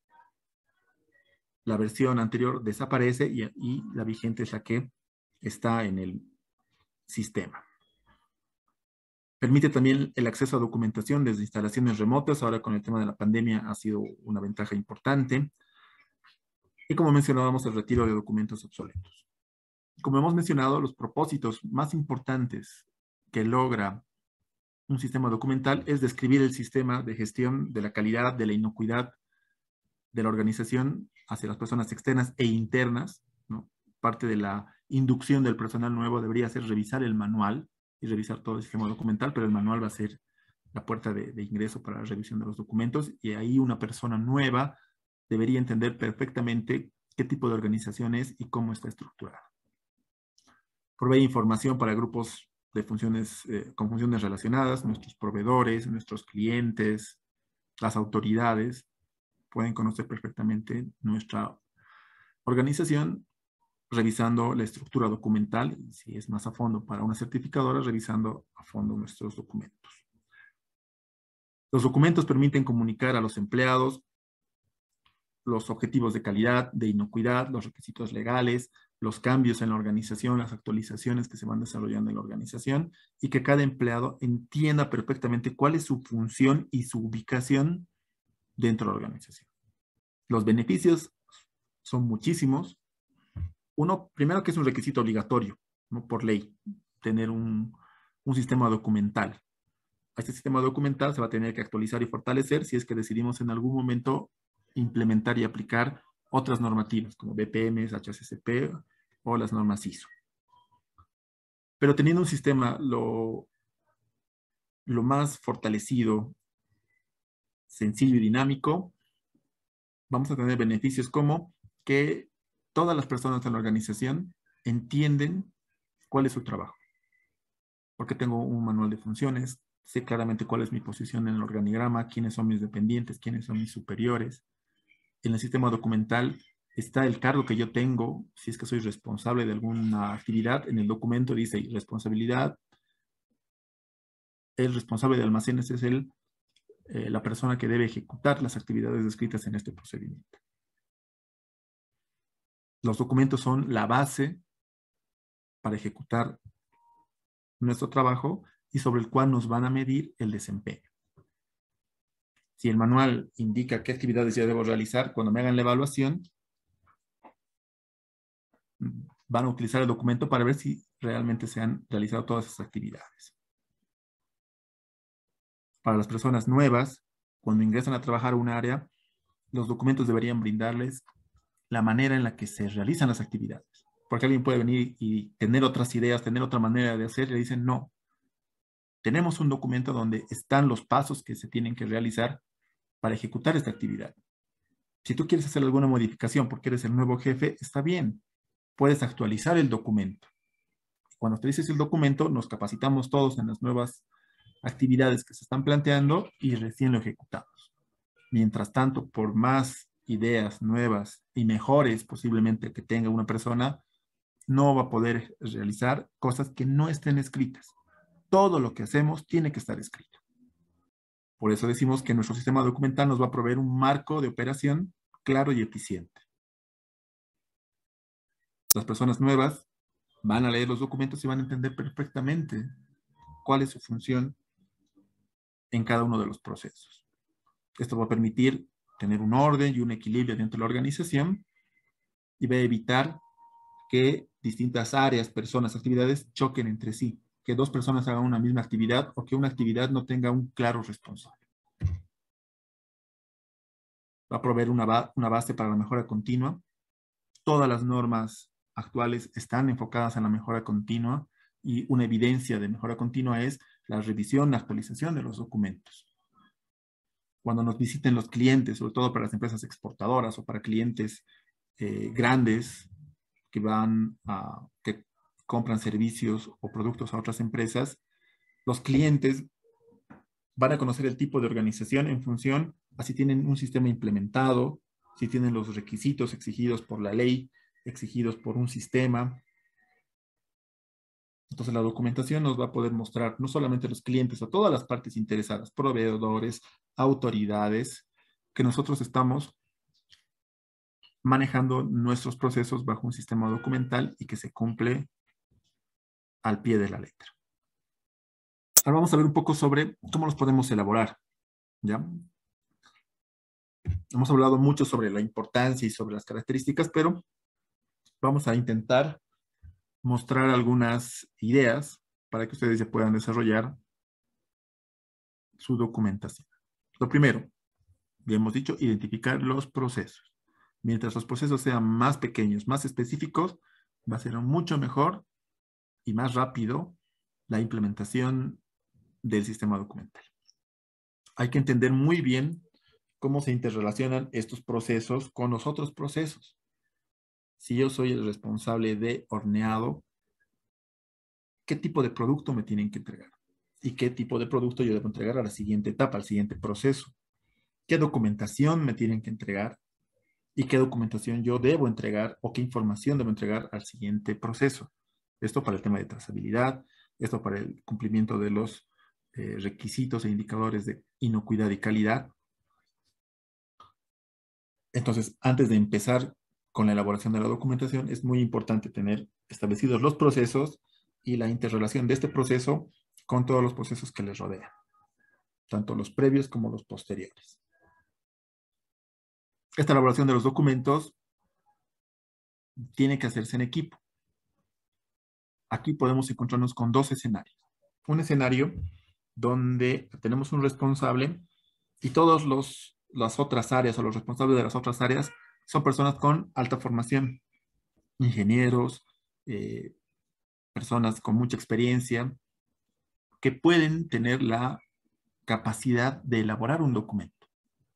la versión anterior desaparece y, y la vigente es la que está en el sistema. Permite también el acceso a documentación desde instalaciones remotas. Ahora con el tema de la pandemia ha sido una ventaja importante. Y como mencionábamos, el retiro de documentos obsoletos. Como hemos mencionado, los propósitos más importantes que logra un sistema documental es describir el sistema de gestión de la calidad, de la inocuidad de la organización hacia las personas externas e internas, ¿no? Parte de la inducción del personal nuevo debería ser revisar el manual y revisar todo el sistema documental, pero el manual va a ser la puerta de, de ingreso para la revisión de los documentos y ahí una persona nueva debería entender perfectamente qué tipo de organización es y cómo está estructurada. Provee información para grupos de funciones, eh, con funciones relacionadas, nuestros proveedores, nuestros clientes, las autoridades pueden conocer perfectamente nuestra organización revisando la estructura documental y si es más a fondo para una certificadora, revisando a fondo nuestros documentos. Los documentos permiten comunicar a los empleados los objetivos de calidad, de inocuidad, los requisitos legales, los cambios en la organización, las actualizaciones que se van desarrollando en la organización y que cada empleado entienda perfectamente cuál es su función y su ubicación dentro de la organización. Los beneficios son muchísimos. Uno, primero que es un requisito obligatorio, ¿no? Por ley, tener un, un sistema documental. A este sistema documental se va a tener que actualizar y fortalecer si es que decidimos en algún momento implementar y aplicar otras normativas como B P M, H A C C P o las normas I S O. Pero teniendo un sistema lo, lo más fortalecido, sencillo y dinámico, vamos a tener beneficios como que todas las personas en la organización entienden cuál es su trabajo. Porque tengo un manual de funciones, sé claramente cuál es mi posición en el organigrama, quiénes son mis dependientes, quiénes son mis superiores. En el sistema documental está el cargo que yo tengo, si es que soy responsable de alguna actividad. En el documento dice responsabilidad. El responsable de almacenes es el, eh, la persona que debe ejecutar las actividades descritas en este procedimiento. Los documentos son la base para ejecutar nuestro trabajo y sobre el cual nos van a medir el desempeño. Si el manual indica qué actividades ya debo realizar, cuando me hagan la evaluación, van a utilizar el documento para ver si realmente se han realizado todas esas actividades. Para las personas nuevas, cuando ingresan a trabajar a un área, los documentos deberían brindarles la manera en la que se realizan las actividades. Porque alguien puede venir y tener otras ideas, tener otra manera de hacer, y le dicen, no, tenemos un documento donde están los pasos que se tienen que realizar para ejecutar esta actividad. Si tú quieres hacer alguna modificación porque eres el nuevo jefe, está bien. Puedes actualizar el documento. Cuando actualices el documento, nos capacitamos todos en las nuevas actividades que se están planteando y recién lo ejecutamos. Mientras tanto, por más ideas nuevas y mejores posiblemente que tenga una persona, no va a poder realizar cosas que no estén escritas. Todo lo que hacemos tiene que estar escrito. Por eso decimos que nuestro sistema documental nos va a proveer un marco de operación claro y eficiente. Las personas nuevas van a leer los documentos y van a entender perfectamente cuál es su función en cada uno de los procesos. Esto va a permitir tener un orden y un equilibrio dentro de la organización y va a evitar que distintas áreas, personas, actividades choquen entre sí, que dos personas hagan una misma actividad o que una actividad no tenga un claro responsable. Va a proveer una, ba una base para la mejora continua. Todas las normas actuales están enfocadas en la mejora continua y una evidencia de mejora continua es la revisión, la actualización de los documentos. Cuando nos visiten los clientes, sobre todo para las empresas exportadoras o para clientes eh, grandes que van a, que compran servicios o productos a otras empresas, los clientes van a conocer el tipo de organización en función a si tienen un sistema implementado, si tienen los requisitos exigidos por la ley, exigidos por un sistema. Entonces la documentación nos va a poder mostrar no solamente a los clientes, a todas las partes interesadas, proveedores, autoridades, que nosotros estamos manejando nuestros procesos bajo un sistema documental y que se cumple al pie de la letra. Ahora vamos a ver un poco sobre cómo los podemos elaborar, ¿ya? Hemos hablado mucho sobre la importancia y sobre las características, pero vamos a intentar mostrar algunas ideas para que ustedes ya puedan desarrollar su documentación. Lo primero, ya hemos dicho, identificar los procesos. Mientras los procesos sean más pequeños, más específicos, va a ser mucho mejor y más rápido la implementación del sistema documental. Hay que entender muy bien cómo se interrelacionan estos procesos con los otros procesos. Si yo soy el responsable de horneado, ¿qué tipo de producto me tienen que entregar? ¿Y qué tipo de producto yo debo entregar a la siguiente etapa, al siguiente proceso? ¿Qué documentación me tienen que entregar? ¿Y qué documentación yo debo entregar o qué información debo entregar al siguiente proceso? Esto para el tema de trazabilidad, esto para el cumplimiento de los eh, requisitos e indicadores de inocuidad y calidad. Entonces, antes de empezar con la elaboración de la documentación, es muy importante tener establecidos los procesos y la interrelación de este proceso con todos los procesos que les rodean, tanto los previos como los posteriores. Esta elaboración de los documentos tiene que hacerse en equipo. Aquí podemos encontrarnos con dos escenarios. Un escenario donde tenemos un responsable y todas las otras áreas o los responsables de las otras áreas son personas con alta formación, ingenieros, eh, personas con mucha experiencia, que pueden tener la capacidad de elaborar un documento.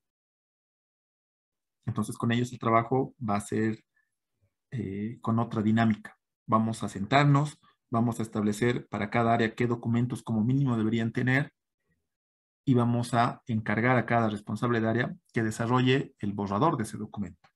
Entonces, con ellos el trabajo va a ser eh, con otra dinámica. Vamos a sentarnos, vamos a establecer para cada área qué documentos como mínimo deberían tener y vamos a encargar a cada responsable de área que desarrolle el borrador de ese documento.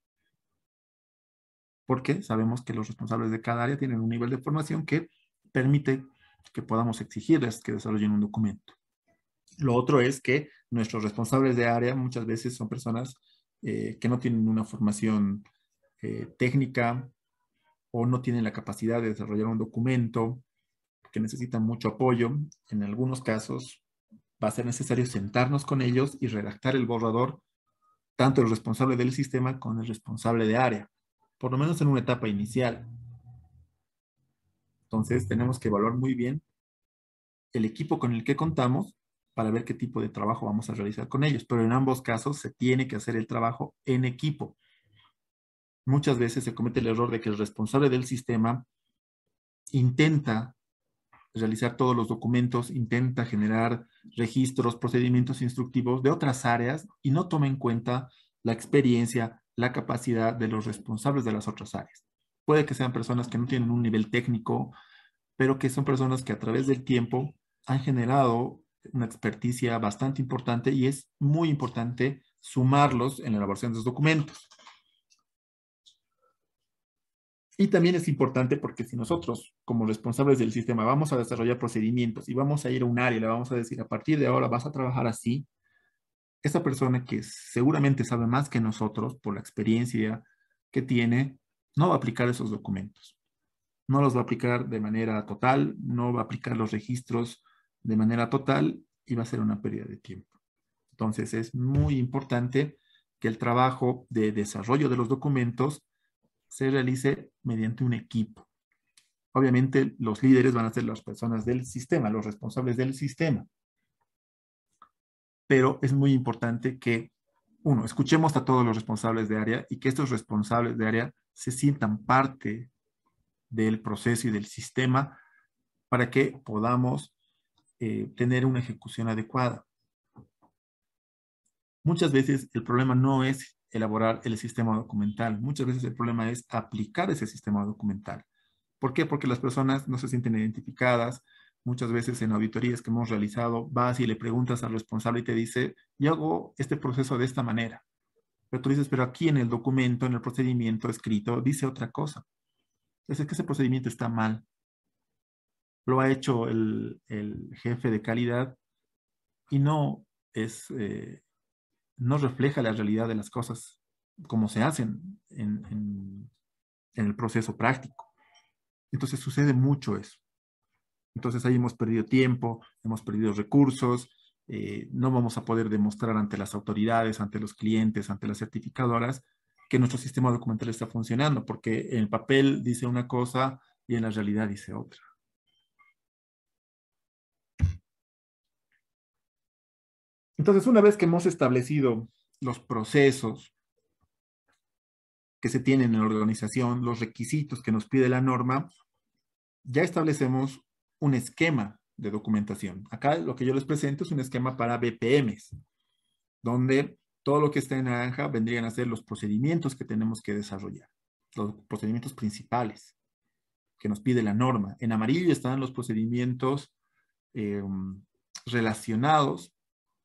Porque sabemos que los responsables de cada área tienen un nivel de formación que permite que podamos exigirles que desarrollen un documento. Lo otro es que nuestros responsables de área muchas veces son personas eh, que no tienen una formación eh, técnica o no tienen la capacidad de desarrollar un documento, que necesitan mucho apoyo. En algunos casos va a ser necesario sentarnos con ellos y redactar el borrador, tanto el responsable del sistema como el responsable de área, por lo menos en una etapa inicial. Entonces tenemos que evaluar muy bien el equipo con el que contamos para ver qué tipo de trabajo vamos a realizar con ellos. Pero en ambos casos se tiene que hacer el trabajo en equipo. Muchas veces se comete el error de que el responsable del sistema intenta realizar todos los documentos, intenta generar registros, procedimientos instructivos de otras áreas y no toma en cuenta la experiencia, la capacidad de los responsables de las otras áreas. Puede que sean personas que no tienen un nivel técnico, pero que son personas que a través del tiempo han generado una experticia bastante importante y es muy importante sumarlos en la elaboración de los documentos. Y también es importante porque si nosotros, como responsables del sistema, vamos a desarrollar procedimientos y vamos a ir a un área y le vamos a decir, a partir de ahora vas a trabajar así, esa persona que seguramente sabe más que nosotros por la experiencia que tiene, no va a aplicar esos documentos. No los va a aplicar de manera total, no va a aplicar los registros de manera total y va a ser una pérdida de tiempo. Entonces es muy importante que el trabajo de desarrollo de los documentos se realice mediante un equipo. Obviamente los líderes van a ser las personas del sistema, los responsables del sistema. Pero es muy importante que, uno, escuchemos a todos los responsables de área y que estos responsables de área se sientan parte del proceso y del sistema para que podamos eh, tener una ejecución adecuada. Muchas veces el problema no es elaborar el sistema documental. Muchas veces el problema es aplicar ese sistema documental. ¿Por qué? Porque las personas no se sienten identificadas. Muchas veces en auditorías que hemos realizado, vas y le preguntas al responsable y te dice, yo hago este proceso de esta manera. Pero tú dices, pero aquí en el documento, en el procedimiento escrito, dice otra cosa. Entonces es que ese procedimiento está mal. Lo ha hecho el, el jefe de calidad y no es... Eh, no refleja la realidad de las cosas como se hacen en, en, en el proceso práctico. Entonces sucede mucho eso. Entonces ahí hemos perdido tiempo, hemos perdido recursos, eh, no vamos a poder demostrar ante las autoridades, ante los clientes, ante las certificadoras, que nuestro sistema documental está funcionando, porque en el papel dice una cosa y en la realidad dice otra. Entonces, una vez que hemos establecido los procesos que se tienen en la organización, los requisitos que nos pide la norma, ya establecemos un esquema de documentación. Acá lo que yo les presento es un esquema para B P Ms, donde todo lo que está en naranja vendrían a ser los procedimientos que tenemos que desarrollar, los procedimientos principales que nos pide la norma. En amarillo están los procedimientos eh, relacionados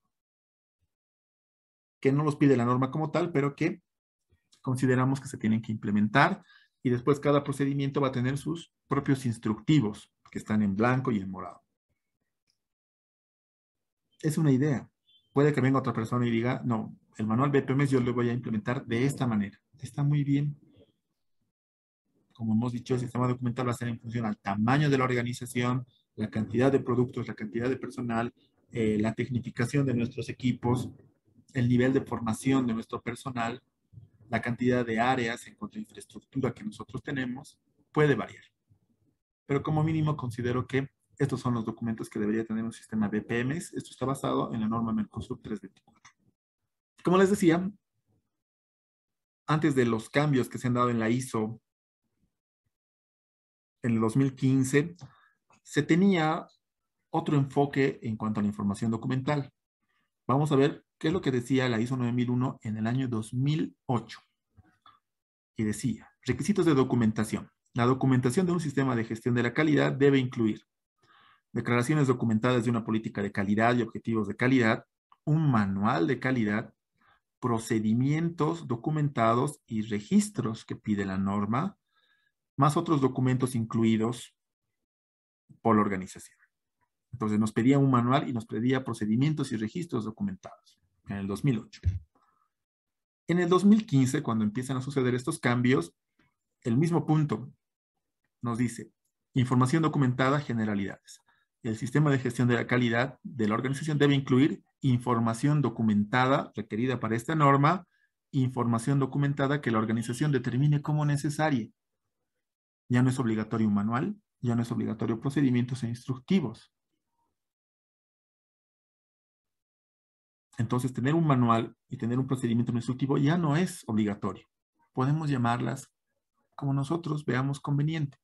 que no los pide la norma como tal, pero que consideramos que se tienen que implementar y después cada procedimiento va a tener sus propios instructivos que están en blanco y en morado. Es una idea. Puede que venga otra persona y diga, no, el manual B P M S yo lo voy a implementar de esta manera. Está muy bien. Como hemos dicho, el sistema documental va a ser en función al tamaño de la organización, la cantidad de productos, la cantidad de personal, eh, la tecnificación de nuestros equipos, el nivel de formación de nuestro personal, la cantidad de áreas en cuanto a infraestructura que nosotros tenemos, puede variar. Pero como mínimo considero que estos son los documentos que debería tener un sistema B P M S. Esto está basado en la norma Mercosur trescientos veinticuatro. Como les decía, antes de los cambios que se han dado en la I S O en el dos mil quince, se tenía otro enfoque en cuanto a la información documental. Vamos a ver qué es lo que decía la I S O nueve mil uno en el año dos mil ocho. Y decía, requisitos de documentación. La documentación de un sistema de gestión de la calidad debe incluir declaraciones documentadas de una política de calidad y objetivos de calidad, un manual de calidad, procedimientos documentados y registros que pide la norma, más otros documentos incluidos por la organización. Entonces nos pedía un manual y nos pedía procedimientos y registros documentados en el dos mil ocho. En el dos mil quince, cuando empiezan a suceder estos cambios, el mismo punto nos dice, información documentada, generalidades. El sistema de gestión de la calidad de la organización debe incluir información documentada requerida para esta norma, información documentada que la organización determine como necesaria. Ya no es obligatorio un manual, ya no es obligatorio procedimientos e instructivos. Entonces, tener un manual y tener un procedimiento instructivo ya no es obligatorio. Podemos llamarlas como nosotros veamos conveniente.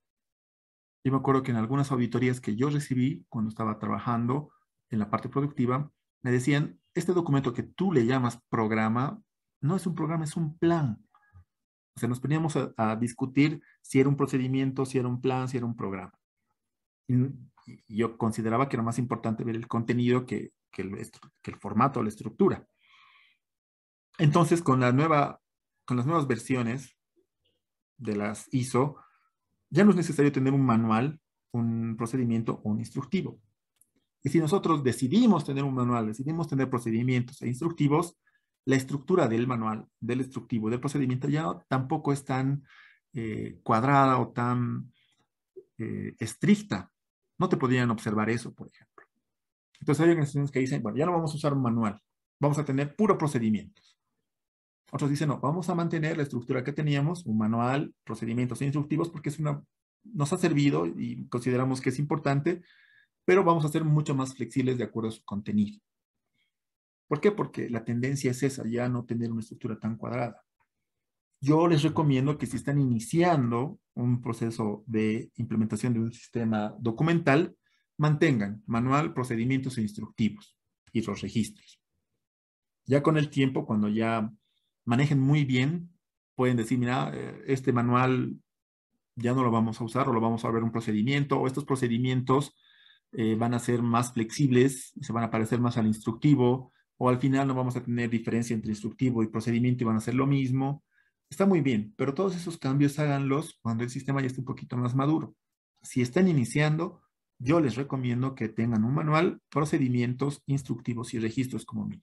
Yo me acuerdo que en algunas auditorías que yo recibí cuando estaba trabajando en la parte productiva, me decían, este documento que tú le llamas programa, no es un programa, es un plan. O sea, nos poníamos a, a discutir si era un procedimiento, si era un plan, si era un programa. Y, y yo consideraba que era más importante ver el contenido que, que, el, que el formato o la estructura. Entonces, con, la nueva, con las nuevas versiones de las I S O, ya no es necesario tener un manual, un procedimiento o un instructivo. Y si nosotros decidimos tener un manual, decidimos tener procedimientos e instructivos, la estructura del manual, del instructivo, del procedimiento ya no, tampoco es tan eh, cuadrada o tan eh, estricta. No te podrían observar eso, por ejemplo. Entonces hay organizaciones que dicen, bueno, ya no vamos a usar un manual, vamos a tener puro procedimientos. Otros dicen, no, vamos a mantener la estructura que teníamos, un manual, procedimientos e instructivos, porque es una, nos ha servido y consideramos que es importante, pero vamos a ser mucho más flexibles de acuerdo a su contenido. ¿Por qué? Porque la tendencia es esa, ya no tener una estructura tan cuadrada. Yo les recomiendo que si están iniciando un proceso de implementación de un sistema documental, mantengan manual, procedimientos e instructivos y los registros. Ya con el tiempo, cuando ya manejen muy bien, pueden decir, mira, este manual ya no lo vamos a usar o lo vamos a ver un procedimiento o estos procedimientos eh, van a ser más flexibles, se van a parecer más al instructivo o al final no vamos a tener diferencia entre instructivo y procedimiento y van a ser lo mismo. Está muy bien, pero todos esos cambios háganlos cuando el sistema ya esté un poquito más maduro. Si están iniciando, yo les recomiendo que tengan un manual, procedimientos, instructivos y registros como mínimo.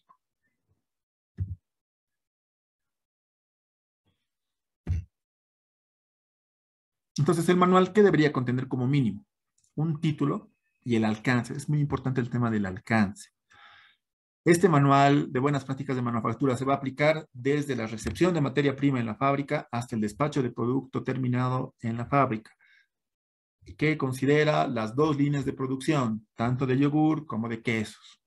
Entonces, el manual, ¿qué debería contener como mínimo? Un título y el alcance. Es muy importante el tema del alcance. Este manual de buenas prácticas de manufactura se va a aplicar desde la recepción de materia prima en la fábrica hasta el despacho de producto terminado en la fábrica, que considera las dos líneas de producción, tanto de yogur como de quesos.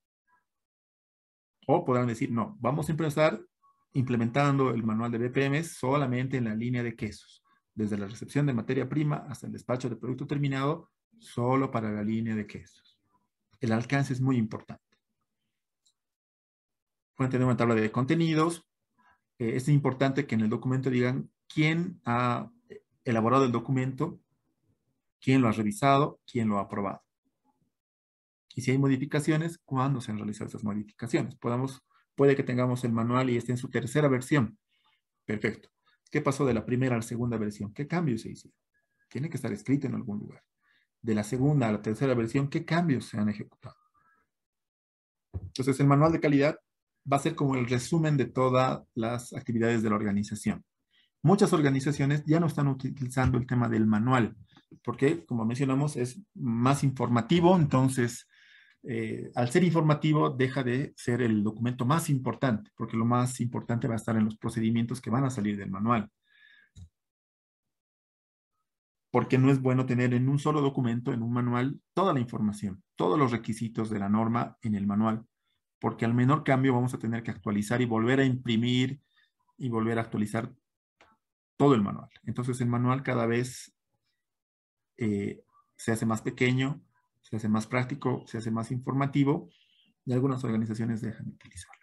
O podrán decir, no, vamos a empezar implementando el manual de B P M S solamente en la línea de quesos, desde la recepción de materia prima hasta el despacho de producto terminado, solo para la línea de quesos. El alcance es muy importante. Pueden tener una tabla de contenidos. Eh, es importante que en el documento digan quién ha elaborado el documento, quién lo ha revisado, quién lo ha aprobado. Y si hay modificaciones, ¿cuándo se han realizado esas modificaciones? Podamos, puede que tengamos el manual y esté en su tercera versión. Perfecto. ¿Qué pasó de la primera a la segunda versión? ¿Qué cambios se hicieron? Tiene que estar escrito en algún lugar. De la segunda a la tercera versión, ¿qué cambios se han ejecutado? Entonces, el manual de calidad va a ser como el resumen de todas las actividades de la organización. Muchas organizaciones ya no están utilizando el tema del manual, porque, como mencionamos, es más informativo. Entonces, eh, al ser informativo, deja de ser el documento más importante, porque lo más importante va a estar en los procedimientos que van a salir del manual. Porque no es bueno tener en un solo documento, en un manual, toda la información, todos los requisitos de la norma en el manual, porque al menor cambio vamos a tener que actualizar y volver a imprimir y volver a actualizar todo el manual. Entonces el manual cada vez eh, se hace más pequeño, se hace más práctico, se hace más informativo, y algunas organizaciones dejan de utilizarlo.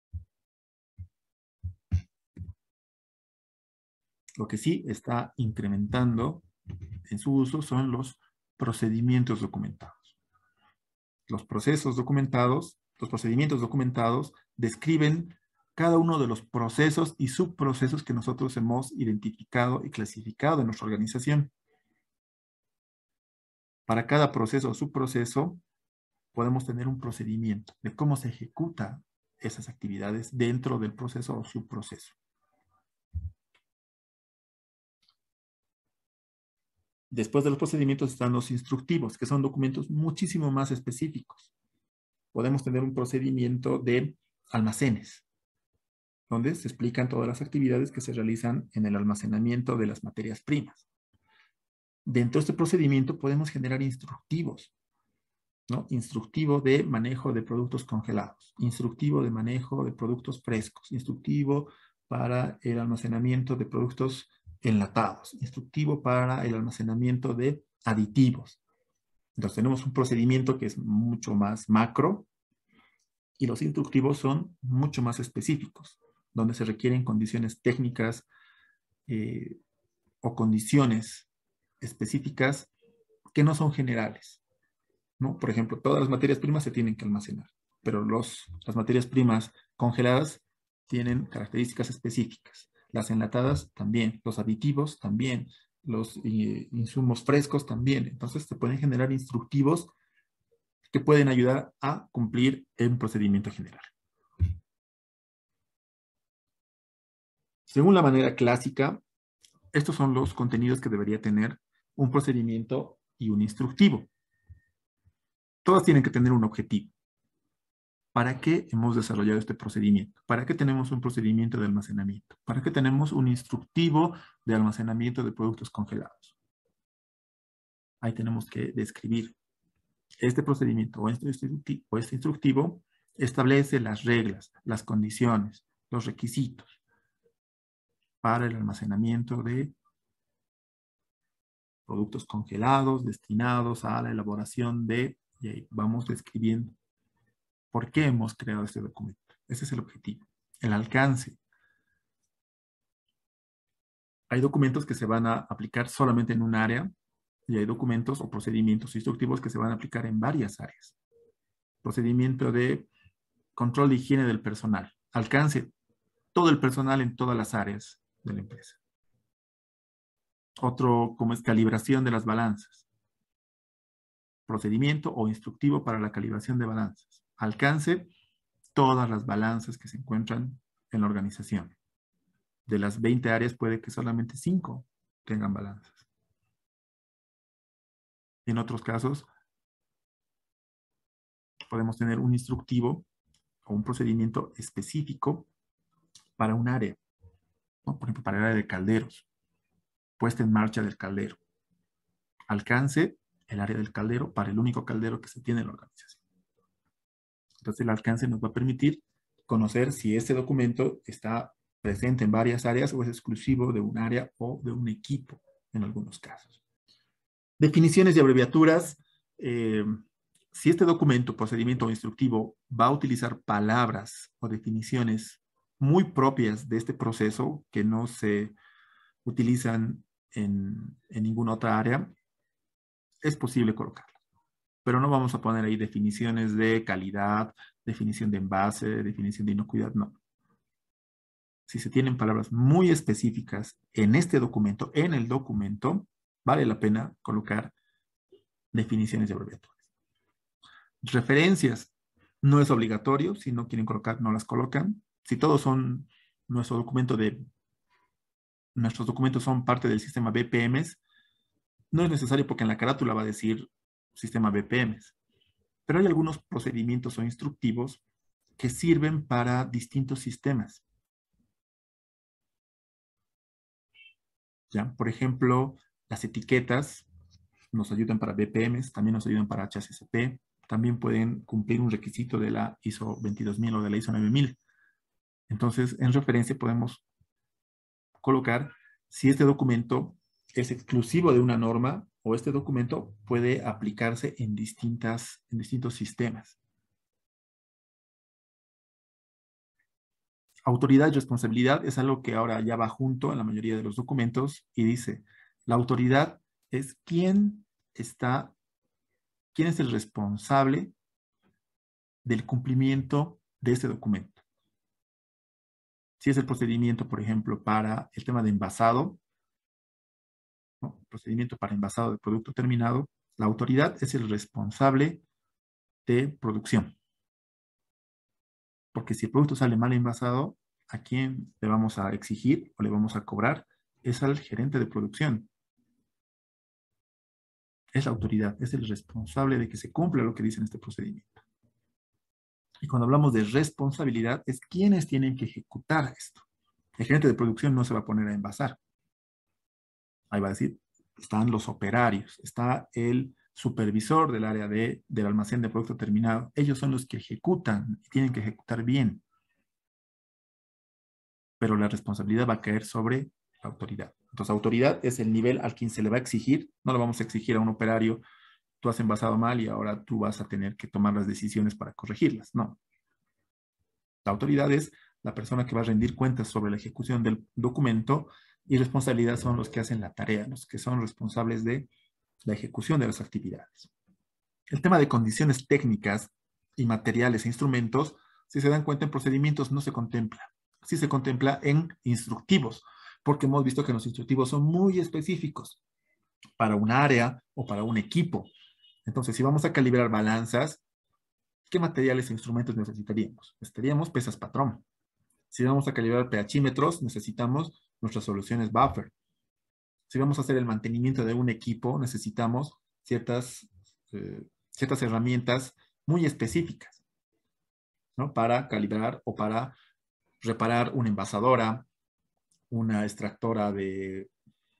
Lo que sí está incrementando en su uso son los procedimientos documentados. Los procesos documentados, los procedimientos documentados describen cada uno de los procesos y subprocesos que nosotros hemos identificado y clasificado en nuestra organización. Para cada proceso o subproceso podemos tener un procedimiento de cómo se ejecuta esas actividades dentro del proceso o subproceso. Después de los procedimientos están los instructivos, que son documentos muchísimo más específicos. Podemos tener un procedimiento de almacenes, donde se explican todas las actividades que se realizan en el almacenamiento de las materias primas. Dentro de este procedimiento podemos generar instructivos, ¿no? Instructivo de manejo de productos congelados, instructivo de manejo de productos frescos, instructivo para el almacenamiento de productos enlatados, instructivo para el almacenamiento de aditivos. Entonces tenemos un procedimiento que es mucho más macro y los instructivos son mucho más específicos, donde se requieren condiciones técnicas eh, o condiciones específicas que no son generales, ¿no? Por ejemplo, todas las materias primas se tienen que almacenar, pero los, las materias primas congeladas tienen características específicas. Las enlatadas también, los aditivos también, los eh, insumos frescos también. Entonces se pueden generar instructivos que pueden ayudar a cumplir un procedimiento general. Según la manera clásica, estos son los contenidos que debería tener un procedimiento y un instructivo. Todas tienen que tener un objetivo. ¿Para qué hemos desarrollado este procedimiento? ¿Para qué tenemos un procedimiento de almacenamiento? ¿Para qué tenemos un instructivo de almacenamiento de productos congelados? Ahí tenemos que describir este procedimiento o este instructivo, o este instructivo establece las reglas, las condiciones, los requisitos para el almacenamiento de productos congelados destinados a la elaboración de, y ahí vamos describiendo por qué hemos creado este documento. Ese es el objetivo. El alcance. Hay documentos que se van a aplicar solamente en un área y hay documentos o procedimientos instructivos que se van a aplicar en varias áreas. Procedimiento de control de higiene del personal. Alcance todo el personal en todas las áreas de la empresa. Otro como es calibración de las balanzas. Procedimiento o instructivo para la calibración de balanzas. Alcance todas las balanzas que se encuentran en la organización. De las veinte áreas puede que solamente cinco tengan balanzas. En otros casos, podemos tener un instructivo o un procedimiento específico para un área, ¿no? Por ejemplo, para el área de calderos, puesta en marcha del caldero. Alcance el área del caldero para el único caldero que se tiene en la organización. Entonces, el alcance nos va a permitir conocer si este documento está presente en varias áreas o es exclusivo de un área o de un equipo en algunos casos. Definiciones y abreviaturas. Eh, si este documento, procedimiento o instructivo va a utilizar palabras o definiciones muy propias de este proceso que no se utilizan en, en ninguna otra área, es posible colocarlas. Pero no vamos a poner ahí definiciones de calidad, definición de envase, definición de inocuidad, no. Si se tienen palabras muy específicas en este documento, en el documento, vale la pena colocar definiciones y abreviaturas. Referencias. No es obligatorio, si no quieren colocar, no las colocan. Si todos son, nuestro documento de, nuestros documentos son parte del sistema B P M S, no es necesario porque en la carátula va a decir sistema B P M S. Pero hay algunos procedimientos o instructivos que sirven para distintos sistemas. ¿Ya? Por ejemplo, las etiquetas nos ayudan para B P M S, también nos ayudan para H A C C P, también pueden cumplir un requisito de la ISO veintidós mil o de la ISO nueve mil. Entonces, en referencia podemos colocar si este documento es exclusivo de una norma o este documento puede aplicarse en, distintas, en distintos sistemas. Autoridad y responsabilidad es algo que ahora ya va junto en la mayoría de los documentos y dice, la autoridad es quién está, quién es el responsable del cumplimiento de este documento. Si es el procedimiento, por ejemplo, para el tema de envasado, ¿no? Procedimiento para envasado de producto terminado, la autoridad es el responsable de producción. Porque si el producto sale mal envasado, ¿a quién le vamos a exigir o le vamos a cobrar? Es al gerente de producción. Es la autoridad, es el responsable de que se cumpla lo que dice en este procedimiento. Y cuando hablamos de responsabilidad, es quienes tienen que ejecutar esto. El gerente de producción no se va a poner a envasar. Ahí va a decir, están los operarios, está el supervisor del área de, del almacén de producto terminado. Ellos son los que ejecutan y tienen que ejecutar bien. Pero la responsabilidad va a caer sobre la autoridad. Entonces, autoridad es el nivel al quien se le va a exigir. No le vamos a exigir a un operario, tú has envasado mal y ahora tú vas a tener que tomar las decisiones para corregirlas. No. La autoridad es la persona que va a rendir cuentas sobre la ejecución del documento y responsabilidad son los que hacen la tarea, los que son responsables de la ejecución de las actividades. El tema de condiciones técnicas y materiales e instrumentos, si se dan cuenta en procedimientos, no se contempla. Sí se contempla en instructivos, porque hemos visto que los instructivos son muy específicos para un área o para un equipo. Entonces, si vamos a calibrar balanzas, ¿qué materiales e instrumentos necesitaríamos? Necesitaríamos pesas patrón. Si vamos a calibrar pHímetros, necesitamos nuestras soluciones buffer. Si vamos a hacer el mantenimiento de un equipo, necesitamos ciertas, eh, ciertas herramientas muy específicas, ¿no? Para calibrar o para reparar una envasadora, una extractora de,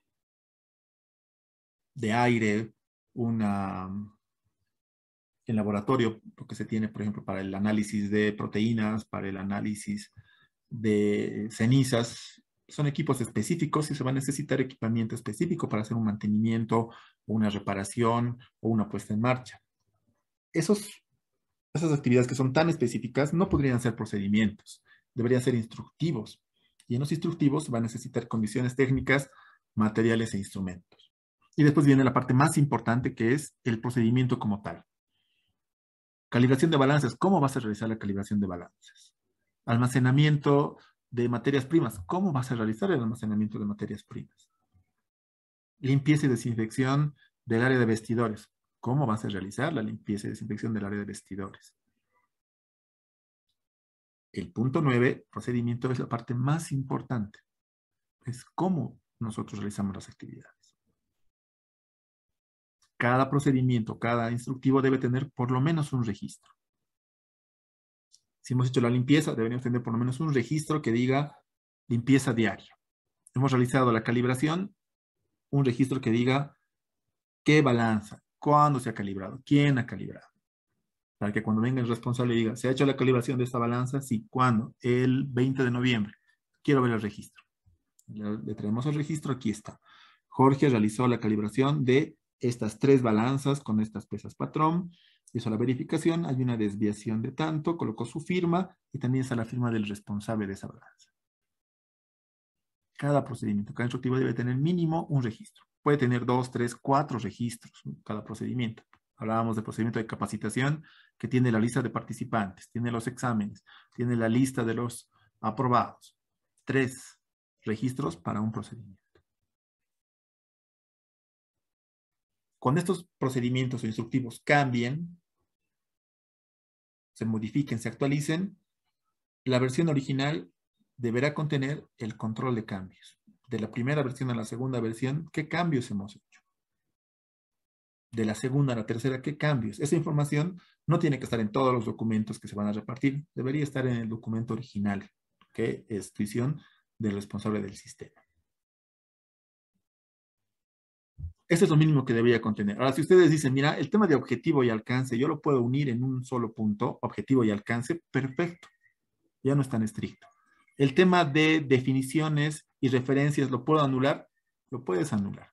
de aire, una, en laboratorio, lo que se tiene, por ejemplo, para el análisis de proteínas, para el análisis de cenizas, son equipos específicos y se va a necesitar equipamiento específico para hacer un mantenimiento, o una reparación o una puesta en marcha. Esos, esas actividades que son tan específicas no podrían ser procedimientos, deberían ser instructivos. Y en los instructivos se va a necesitar condiciones técnicas, materiales e instrumentos. Y después viene la parte más importante que es el procedimiento como tal. Calibración de balanzas. ¿Cómo vas a realizar la calibración de balanzas? Almacenamiento de materias primas. ¿Cómo vas a realizar el almacenamiento de materias primas? Limpieza y desinfección del área de vestidores. ¿Cómo vas a realizar la limpieza y desinfección del área de vestidores? El punto nueve, procedimiento, es la parte más importante. Es cómo nosotros realizamos las actividades. Cada procedimiento, cada instructivo debe tener por lo menos un registro. Si hemos hecho la limpieza, deberíamos tener por lo menos un registro que diga limpieza diaria. Hemos realizado la calibración, un registro que diga qué balanza, cuándo se ha calibrado, quién ha calibrado. Para que cuando venga el responsable diga, ¿se ha hecho la calibración de esta balanza? Sí, ¿cuándo? El veinte de noviembre. Quiero ver el registro. Le, le traemos el registro, aquí está. Jorge realizó la calibración de estas tres balanzas con estas pesas patrón. Hizo la verificación, hay una desviación de tanto, colocó su firma y también está la firma del responsable de esa balanza. Cada procedimiento, cada instructivo debe tener mínimo un registro. Puede tener dos, tres, cuatro registros cada procedimiento. Hablábamos de procedimiento de capacitación que tiene la lista de participantes, tiene los exámenes, tiene la lista de los aprobados. Tres registros para un procedimiento. Cuando estos procedimientos o instructivos cambien, se modifiquen, se actualicen, la versión original deberá contener el control de cambios. De la primera versión a la segunda versión, ¿qué cambios hemos hecho? De la segunda a la tercera, ¿qué cambios? Esa información no tiene que estar en todos los documentos que se van a repartir. Debería estar en el documento original, que es decisión del responsable del sistema. Eso es lo mínimo que debería contener. Ahora, si ustedes dicen, mira, el tema de objetivo y alcance, yo lo puedo unir en un solo punto, objetivo y alcance, perfecto. Ya no es tan estricto. El tema de definiciones y referencias, ¿lo puedo anular? Lo puedes anular,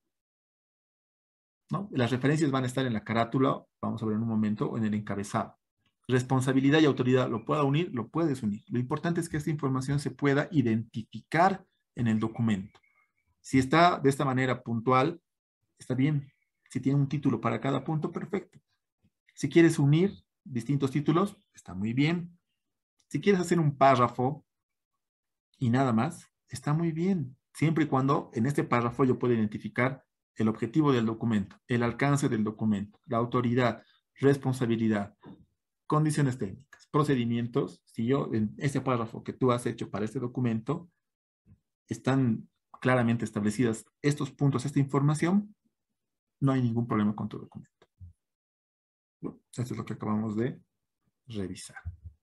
¿no? Las referencias van a estar en la carátula, vamos a ver en un momento, o en el encabezado. Responsabilidad y autoridad, ¿lo puedo unir? Lo puedes unir. Lo importante es que esta información se pueda identificar en el documento. Si está de esta manera puntual, está bien. Si tiene un título para cada punto, perfecto. Si quieres unir distintos títulos, está muy bien. Si quieres hacer un párrafo y nada más, está muy bien. Siempre y cuando en este párrafo yo pueda identificar el objetivo del documento, el alcance del documento, la autoridad, responsabilidad, condiciones técnicas, procedimientos. Si yo en ese párrafo que tú has hecho para este documento están claramente establecidas estos puntos, esta información, no hay ningún problema con tu documento. Bueno, esto es lo que acabamos de revisar.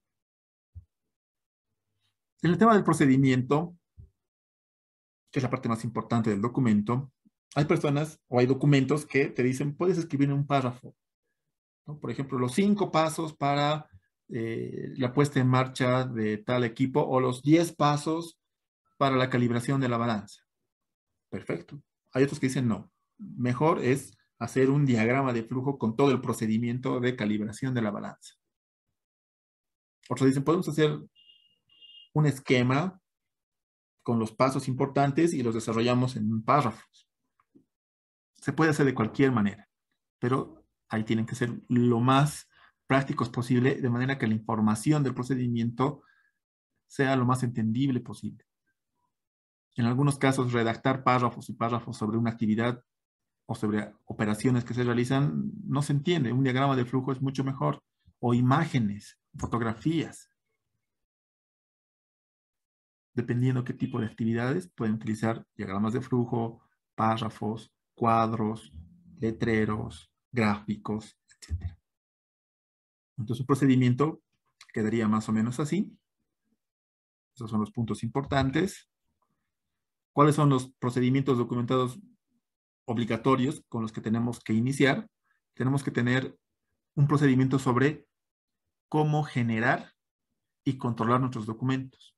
En el tema del procedimiento, que es la parte más importante del documento, hay personas o hay documentos que te dicen, puedes escribir en un párrafo, ¿no? Por ejemplo, los cinco pasos para eh, la puesta en marcha de tal equipo o los diez pasos para la calibración de la balanza. Perfecto. Hay otros que dicen no. Mejor es hacer un diagrama de flujo con todo el procedimiento de calibración de la balanza. Otros dicen, podemos hacer un esquema con los pasos importantes y los desarrollamos en párrafos. Se puede hacer de cualquier manera, pero ahí tienen que ser lo más prácticos posible, de manera que la información del procedimiento sea lo más entendible posible. En algunos casos, redactar párrafos y párrafos sobre una actividad o sobre operaciones que se realizan no se entiende. Un diagrama de flujo es mucho mejor. O imágenes, fotografías. Dependiendo qué tipo de actividades, pueden utilizar diagramas de flujo, párrafos, cuadros, letreros, gráficos, etcétera. Entonces, un procedimiento quedaría más o menos así. Esos son los puntos importantes. ¿Cuáles son los procedimientos documentados obligatorios con los que tenemos que iniciar? Tenemos que tener un procedimiento sobre cómo generar y controlar nuestros documentos.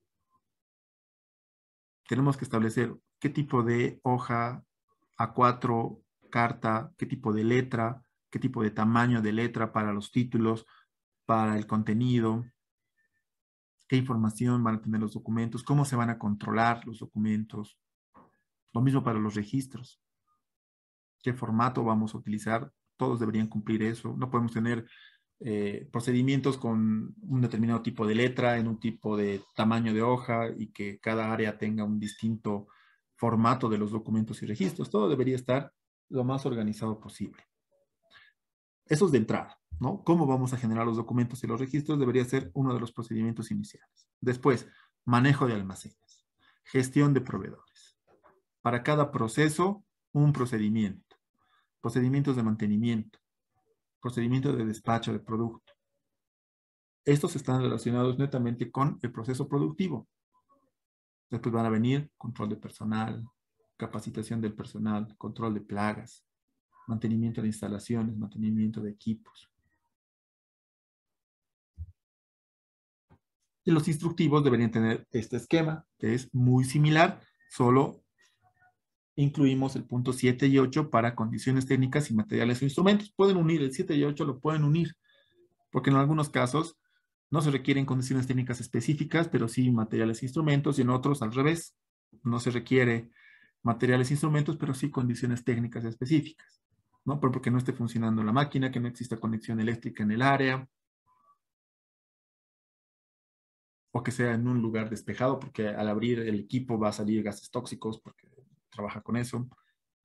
Tenemos que establecer qué tipo de hoja A cuatro, carta, qué tipo de letra, qué tipo de tamaño de letra para los títulos, para el contenido, qué información van a tener los documentos, cómo se van a controlar los documentos. Lo mismo para los registros. ¿Qué formato vamos a utilizar? Todos deberían cumplir eso. No podemos tener eh, procedimientos con un determinado tipo de letra, en un tipo de tamaño de hoja y que cada área tenga un distinto formato de los documentos y registros. Todo debería estar lo más organizado posible. Eso es de entrada, ¿no? ¿Cómo vamos a generar los documentos y los registros? Debería ser uno de los procedimientos iniciales. Después, manejo de almacenes, gestión de proveedores. Para cada proceso, un procedimiento. Procedimientos de mantenimiento, procedimiento de despacho de producto. Estos están relacionados netamente con el proceso productivo. Después van a venir control de personal, capacitación del personal, control de plagas, mantenimiento de instalaciones, mantenimiento de equipos. Y los instructivos deberían tener este esquema, que es muy similar, solo incluimos el punto siete y ocho para condiciones técnicas y materiales o instrumentos. Pueden unir el siete y ocho, lo pueden unir, porque en algunos casos no se requieren condiciones técnicas específicas, pero sí materiales e instrumentos, y en otros al revés. No se requiere materiales e instrumentos, pero sí condiciones técnicas específicas, ¿no? Porque no esté funcionando la máquina, que no exista conexión eléctrica en el área, o que sea en un lugar despejado, porque al abrir el equipo va a salir gases tóxicos, porque trabaja con eso.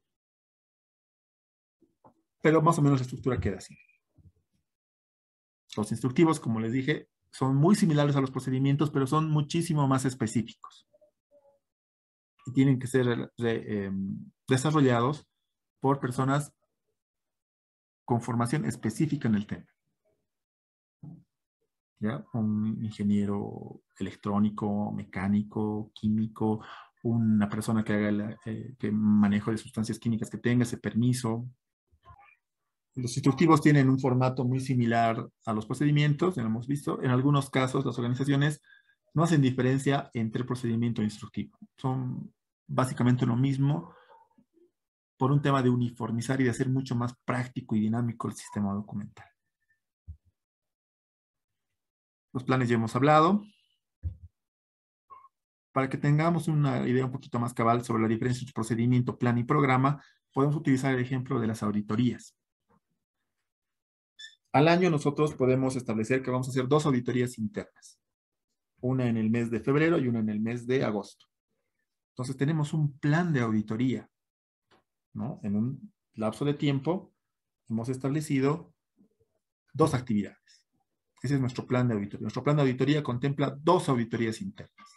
Pero más o menos la estructura queda así. Los instructivos, como les dije, son muy similares a los procedimientos, pero son muchísimo más específicos. Y tienen que ser re, eh, desarrollados por personas con formación específica en el tema. ¿Ya? Un ingeniero electrónico, mecánico, químico, una persona que haga el eh, que manejo de sustancias químicas que tenga ese permiso. Los instructivos tienen un formato muy similar a los procedimientos, ya lo hemos visto. En algunos casos, las organizaciones no hacen diferencia entre procedimiento e instructivo. Son básicamente lo mismo por un tema de uniformizar y de hacer mucho más práctico y dinámico el sistema documental. Los planes ya hemos hablado. Para que tengamos una idea un poquito más cabal sobre la diferencia entre procedimiento, plan y programa, podemos utilizar el ejemplo de las auditorías. Al año nosotros podemos establecer que vamos a hacer dos auditorías internas. Una en el mes de febrero y una en el mes de agosto. Entonces tenemos un plan de auditoría, ¿no? En un lapso de tiempo hemos establecido dos actividades. Ese es nuestro plan de auditoría. Nuestro plan de auditoría contempla dos auditorías internas.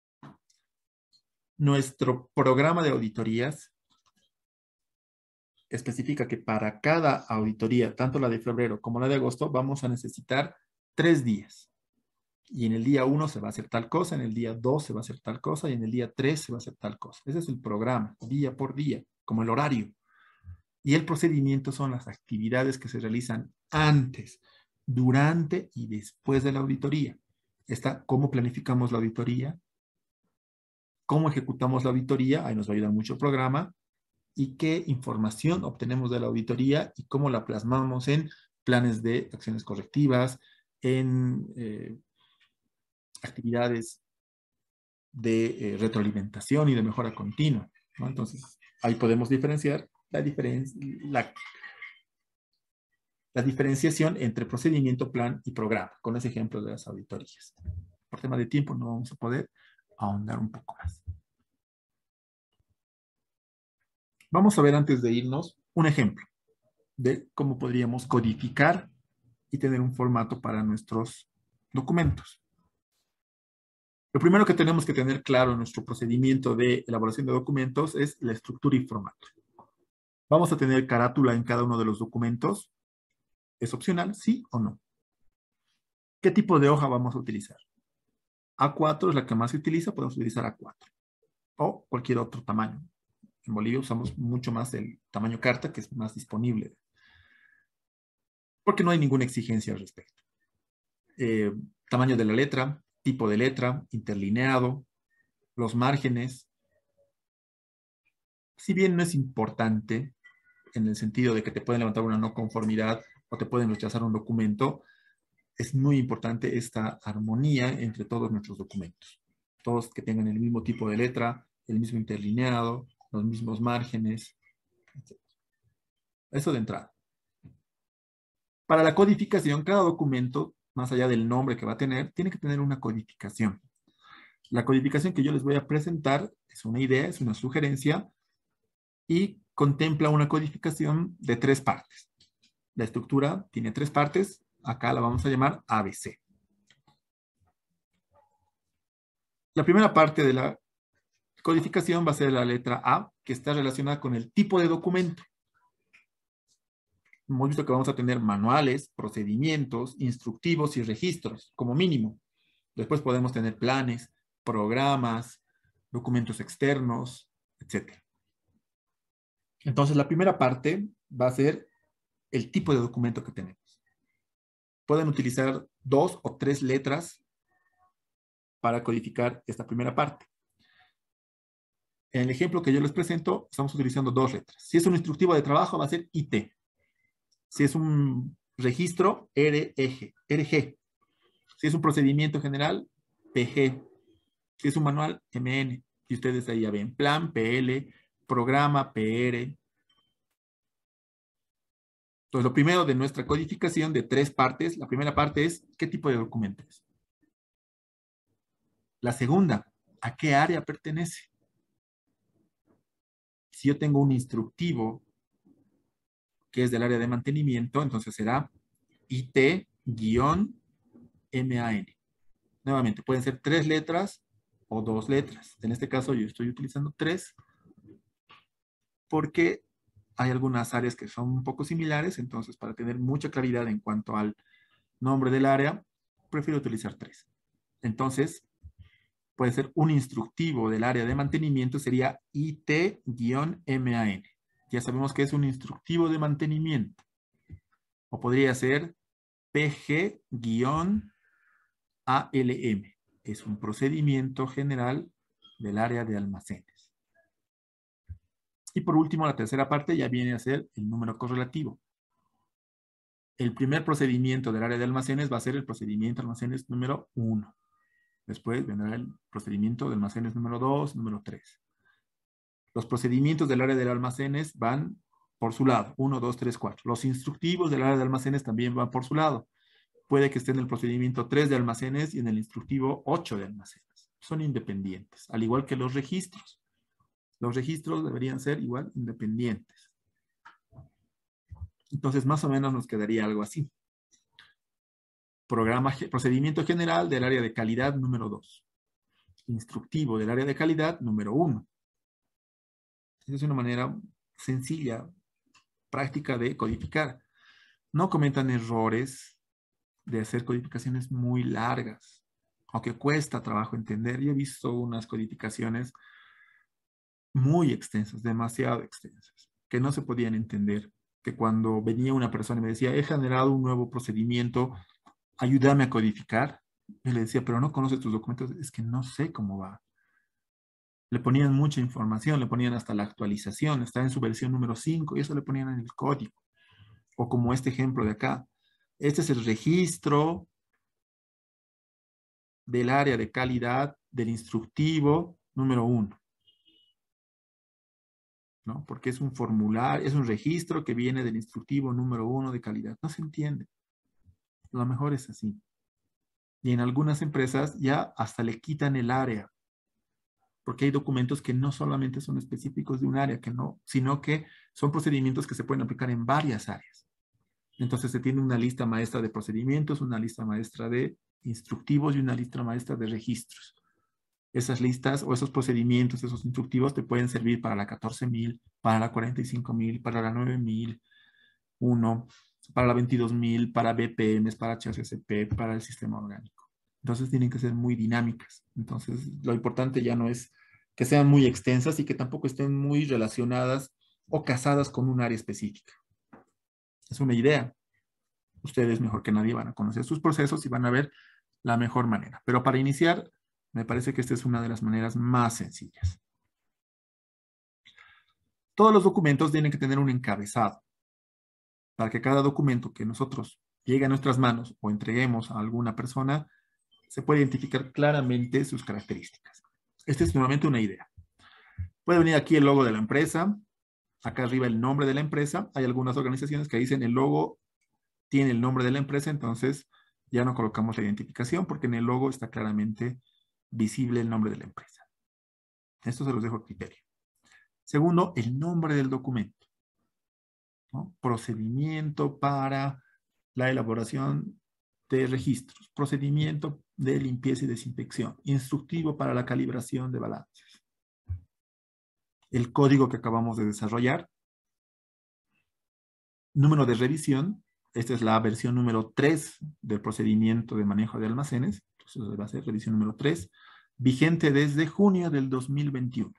Nuestro programa de auditorías especifica que para cada auditoría, tanto la de febrero como la de agosto, vamos a necesitar tres días. Y en el día uno se va a hacer tal cosa, en el día dos se va a hacer tal cosa y en el día tres se va a hacer tal cosa. Ese es el programa, día por día, como el horario. Y el procedimiento son las actividades que se realizan antes, durante y después de la auditoría. Está cómo planificamos la auditoría, cómo ejecutamos la auditoría, ahí nos va a ayudar mucho el programa, y qué información obtenemos de la auditoría y cómo la plasmamos en planes de acciones correctivas, en eh, actividades de eh, retroalimentación y de mejora continua, ¿no? Entonces, ahí podemos diferenciar la, diferen la, la diferenciación entre procedimiento, plan y programa, con ese ejemplo de las auditorías. Por tema de tiempo no vamos a poder ahondar un poco más. Vamos a ver antes de irnos un ejemplo de cómo podríamos codificar y tener un formato para nuestros documentos. Lo primero que tenemos que tener claro en nuestro procedimiento de elaboración de documentos es la estructura y formato. ¿Vamos a tener carátula en cada uno de los documentos? ¿Es opcional? ¿Sí o no? ¿Qué tipo de hoja vamos a utilizar? A cuatro es la que más se utiliza, podemos utilizar A cuatro. O cualquier otro tamaño. En Bolivia usamos mucho más el tamaño carta, que es más disponible. Porque no hay ninguna exigencia al respecto. Eh, tamaño de la letra, tipo de letra, interlineado, los márgenes. Si bien no es importante, en el sentido de que te pueden levantar una no conformidad o te pueden rechazar un documento, es muy importante esta armonía entre todos nuestros documentos. Todos que tengan el mismo tipo de letra, el mismo interlineado, los mismos márgenes, etcétera. Eso de entrada. Para la codificación, cada documento, más allá del nombre que va a tener, tiene que tener una codificación. La codificación que yo les voy a presentar es una idea, es una sugerencia y contempla una codificación de tres partes. La estructura tiene tres partes, acá la vamos a llamar A B C. La primera parte de la codificación va a ser la letra A, que está relacionada con el tipo de documento. Hemos visto que vamos a tener manuales, procedimientos, instructivos y registros, como mínimo. Después podemos tener planes, programas, documentos externos, etcétera. Entonces, la primera parte va a ser el tipo de documento que tenemos. Pueden utilizar dos o tres letras para codificar esta primera parte. En el ejemplo que yo les presento, estamos utilizando dos letras. Si es un instructivo de trabajo, va a ser I T. Si es un registro, R G. R G. Si es un procedimiento general, P G. Si es un manual, M N. Y ustedes ahí ya ven plan, P L, programa, P R. Entonces, lo primero de nuestra codificación de tres partes, la primera parte es ¿qué tipo de documento es? La segunda, ¿a qué área pertenece? Si yo tengo un instructivo que es del área de mantenimiento, entonces será I T M A N. Nuevamente, pueden ser tres letras o dos letras. En este caso yo estoy utilizando tres porque hay algunas áreas que son un poco similares, entonces para tener mucha claridad en cuanto al nombre del área, prefiero utilizar tres. Entonces, puede ser un instructivo del área de mantenimiento, sería I T M A N. Ya sabemos que es un instructivo de mantenimiento. O podría ser P G A L M. Es un procedimiento general del área de almacenes. Y por último, la tercera parte ya viene a ser el número correlativo. El primer procedimiento del área de almacenes va a ser el procedimiento de almacenes número uno. Después vendrá el procedimiento de almacenes número dos, número tres. Los procedimientos del área de almacenes van por su lado. uno, dos, tres, cuatro. Los instructivos del área de almacenes también van por su lado. Puede que esté en el procedimiento tres de almacenes y en el instructivo ocho de almacenes. Son independientes, al igual que los registros. Los registros deberían ser igual independientes. Entonces, más o menos nos quedaría algo así. Programa, procedimiento general del área de calidad número dos. Instructivo del área de calidad número uno. Esa es una manera sencilla, práctica de codificar. No cometan errores de hacer codificaciones muy largas, aunque cuesta trabajo entender. Yo he visto unas codificaciones muy extensas, demasiado extensas, que no se podían entender. Que cuando venía una persona y me decía, he generado un nuevo procedimiento, ayúdame a codificar. Yo le decía, pero no conoces tus documentos, es que no sé cómo va. Le ponían mucha información, le ponían hasta la actualización, está en su versión número cinco y eso le ponían en el código. O como este ejemplo de acá. Este es el registro del área de calidad del instructivo número uno. ¿No? Porque es un formulario, es un registro que viene del instructivo número uno de calidad. No se entiende. Lo mejor es así. Y en algunas empresas ya hasta le quitan el área. Porque hay documentos que no solamente son específicos de un área, que no, sino que son procedimientos que se pueden aplicar en varias áreas. Entonces se tiene una lista maestra de procedimientos, una lista maestra de instructivos y una lista maestra de registros. Esas listas o esos procedimientos, esos instructivos te pueden servir para la catorce mil, para la cuarenta y cinco mil, para la nueve mil uno, para la veintidós mil, para B P Ms, para H A C P, para el sistema orgánico. Entonces tienen que ser muy dinámicas. Entonces lo importante ya no es que sean muy extensas y que tampoco estén muy relacionadas o casadas con un área específica. Es una idea. Ustedes mejor que nadie van a conocer sus procesos y van a ver la mejor manera. Pero para iniciar, me parece que esta es una de las maneras más sencillas. Todos los documentos tienen que tener un encabezado para que cada documento que nosotros llegue a nuestras manos o entreguemos a alguna persona se pueda identificar claramente sus características. Esta es nuevamente una idea. Puede venir aquí el logo de la empresa, acá arriba el nombre de la empresa. Hay algunas organizaciones que dicen el logo tiene el nombre de la empresa, entonces ya no colocamos la identificación porque en el logo está claramente visible el nombre de la empresa. Esto se los dejo a criterio. Segundo, el nombre del documento, ¿no? Procedimiento para la elaboración de registros, procedimiento de limpieza y desinfección, instructivo para la calibración de balances. El código que acabamos de desarrollar, número de revisión, esta es la versión número tres del procedimiento de manejo de almacenes, entonces va a ser revisión número tres, vigente desde junio del dos mil veintiuno.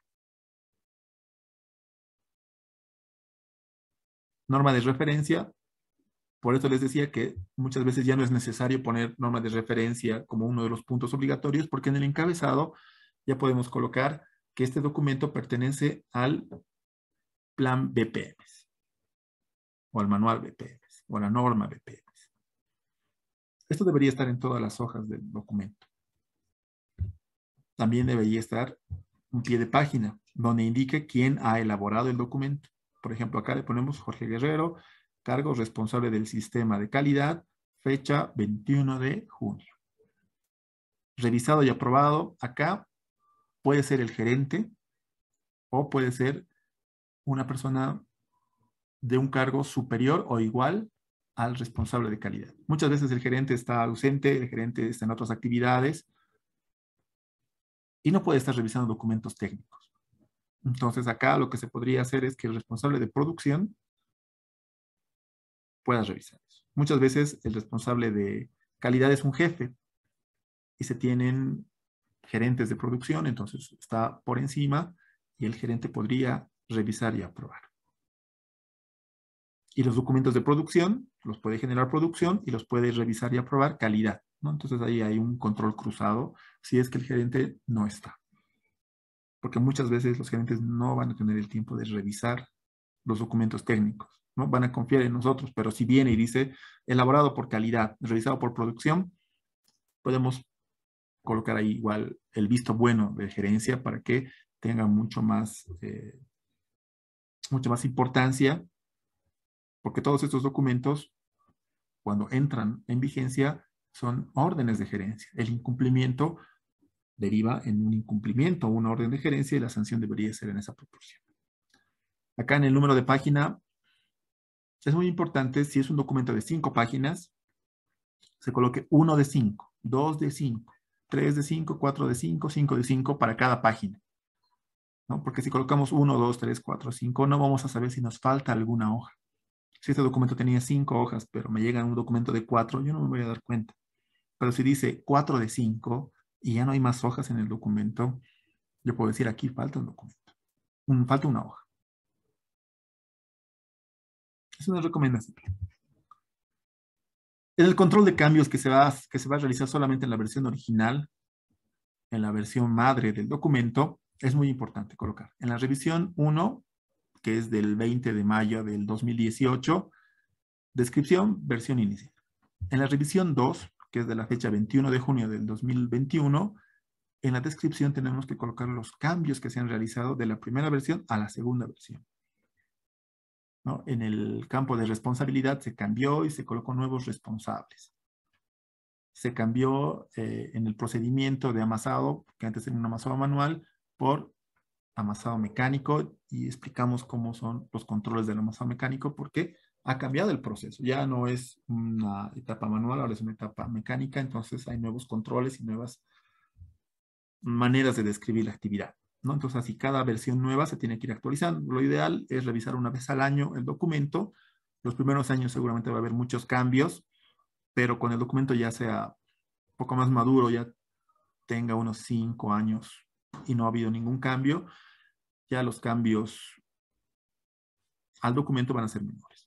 Norma de referencia, por eso les decía que muchas veces ya no es necesario poner norma de referencia como uno de los puntos obligatorios, porque en el encabezado ya podemos colocar que este documento pertenece al plan B P Ms, o al manual B P Ms, o a la norma B P Ms. Esto debería estar en todas las hojas del documento. También debería estar un pie de página, donde indique quién ha elaborado el documento. Por ejemplo, acá le ponemos Jorge Guerrero, cargo responsable del sistema de calidad, fecha veintiuno de junio. Revisado y aprobado, acá puede ser el gerente o puede ser una persona de un cargo superior o igual al responsable de calidad. Muchas veces el gerente está ausente, el gerente está en otras actividades y no puede estar revisando documentos técnicos. Entonces acá lo que se podría hacer es que el responsable de producción pueda revisar eso. Muchas veces el responsable de calidad es un jefe y se tienen gerentes de producción, entonces está por encima y el gerente podría revisar y aprobar. Y los documentos de producción los puede generar producción y los puede revisar y aprobar calidad, ¿no? Entonces ahí hay un control cruzado si es que el gerente no está. Porque muchas veces los gerentes no van a tener el tiempo de revisar los documentos técnicos, ¿no? Van a confiar en nosotros, pero si viene y dice elaborado por calidad, revisado por producción, podemos colocar ahí igual el visto bueno de gerencia para que tenga mucho más, eh, mucha más importancia, porque todos estos documentos, cuando entran en vigencia, son órdenes de gerencia. El incumplimiento deriva en un incumplimiento, una orden de gerencia, y la sanción debería ser en esa proporción. Acá en el número de página, es muy importante, si es un documento de cinco páginas, se coloque uno de cinco, dos de cinco, tres de cinco, cuatro de cinco, cinco de cinco para cada página, ¿no? Porque si colocamos uno, dos, tres, cuatro, cinco, no vamos a saber si nos falta alguna hoja. Si este documento tenía cinco hojas, pero me llega un documento de cuatro, yo no me voy a dar cuenta. Pero si dice cuatro de cinco y ya no hay más hojas en el documento, yo puedo decir aquí falta un documento, un, falta una hoja. Es una recomendación. En el control de cambios que se, va, que se va a realizar solamente en la versión original, en la versión madre del documento, es muy importante colocar. En la revisión uno, que es del veinte de mayo del dos mil dieciocho, descripción, versión inicial. En la revisión dos, que es de la fecha veintiuno de junio del dos mil veintiuno, en la descripción tenemos que colocar los cambios que se han realizado de la primera versión a la segunda versión, ¿no? En el campo de responsabilidad se cambió y se colocó nuevos responsables. Se cambió eh, en el procedimiento de amasado, que antes era un amasado manual, por amasado mecánico, y explicamos cómo son los controles del amasado mecánico porque ha cambiado el proceso. Ya no es una etapa manual, ahora es una etapa mecánica, entonces hay nuevos controles y nuevas maneras de describir la actividad, ¿no? Entonces, así cada versión nueva se tiene que ir actualizando. Lo ideal es revisar una vez al año el documento. Los primeros años seguramente va a haber muchos cambios, pero cuando el documento ya sea un poco más maduro, ya tenga unos cinco años y no ha habido ningún cambio, ya los cambios al documento van a ser menores.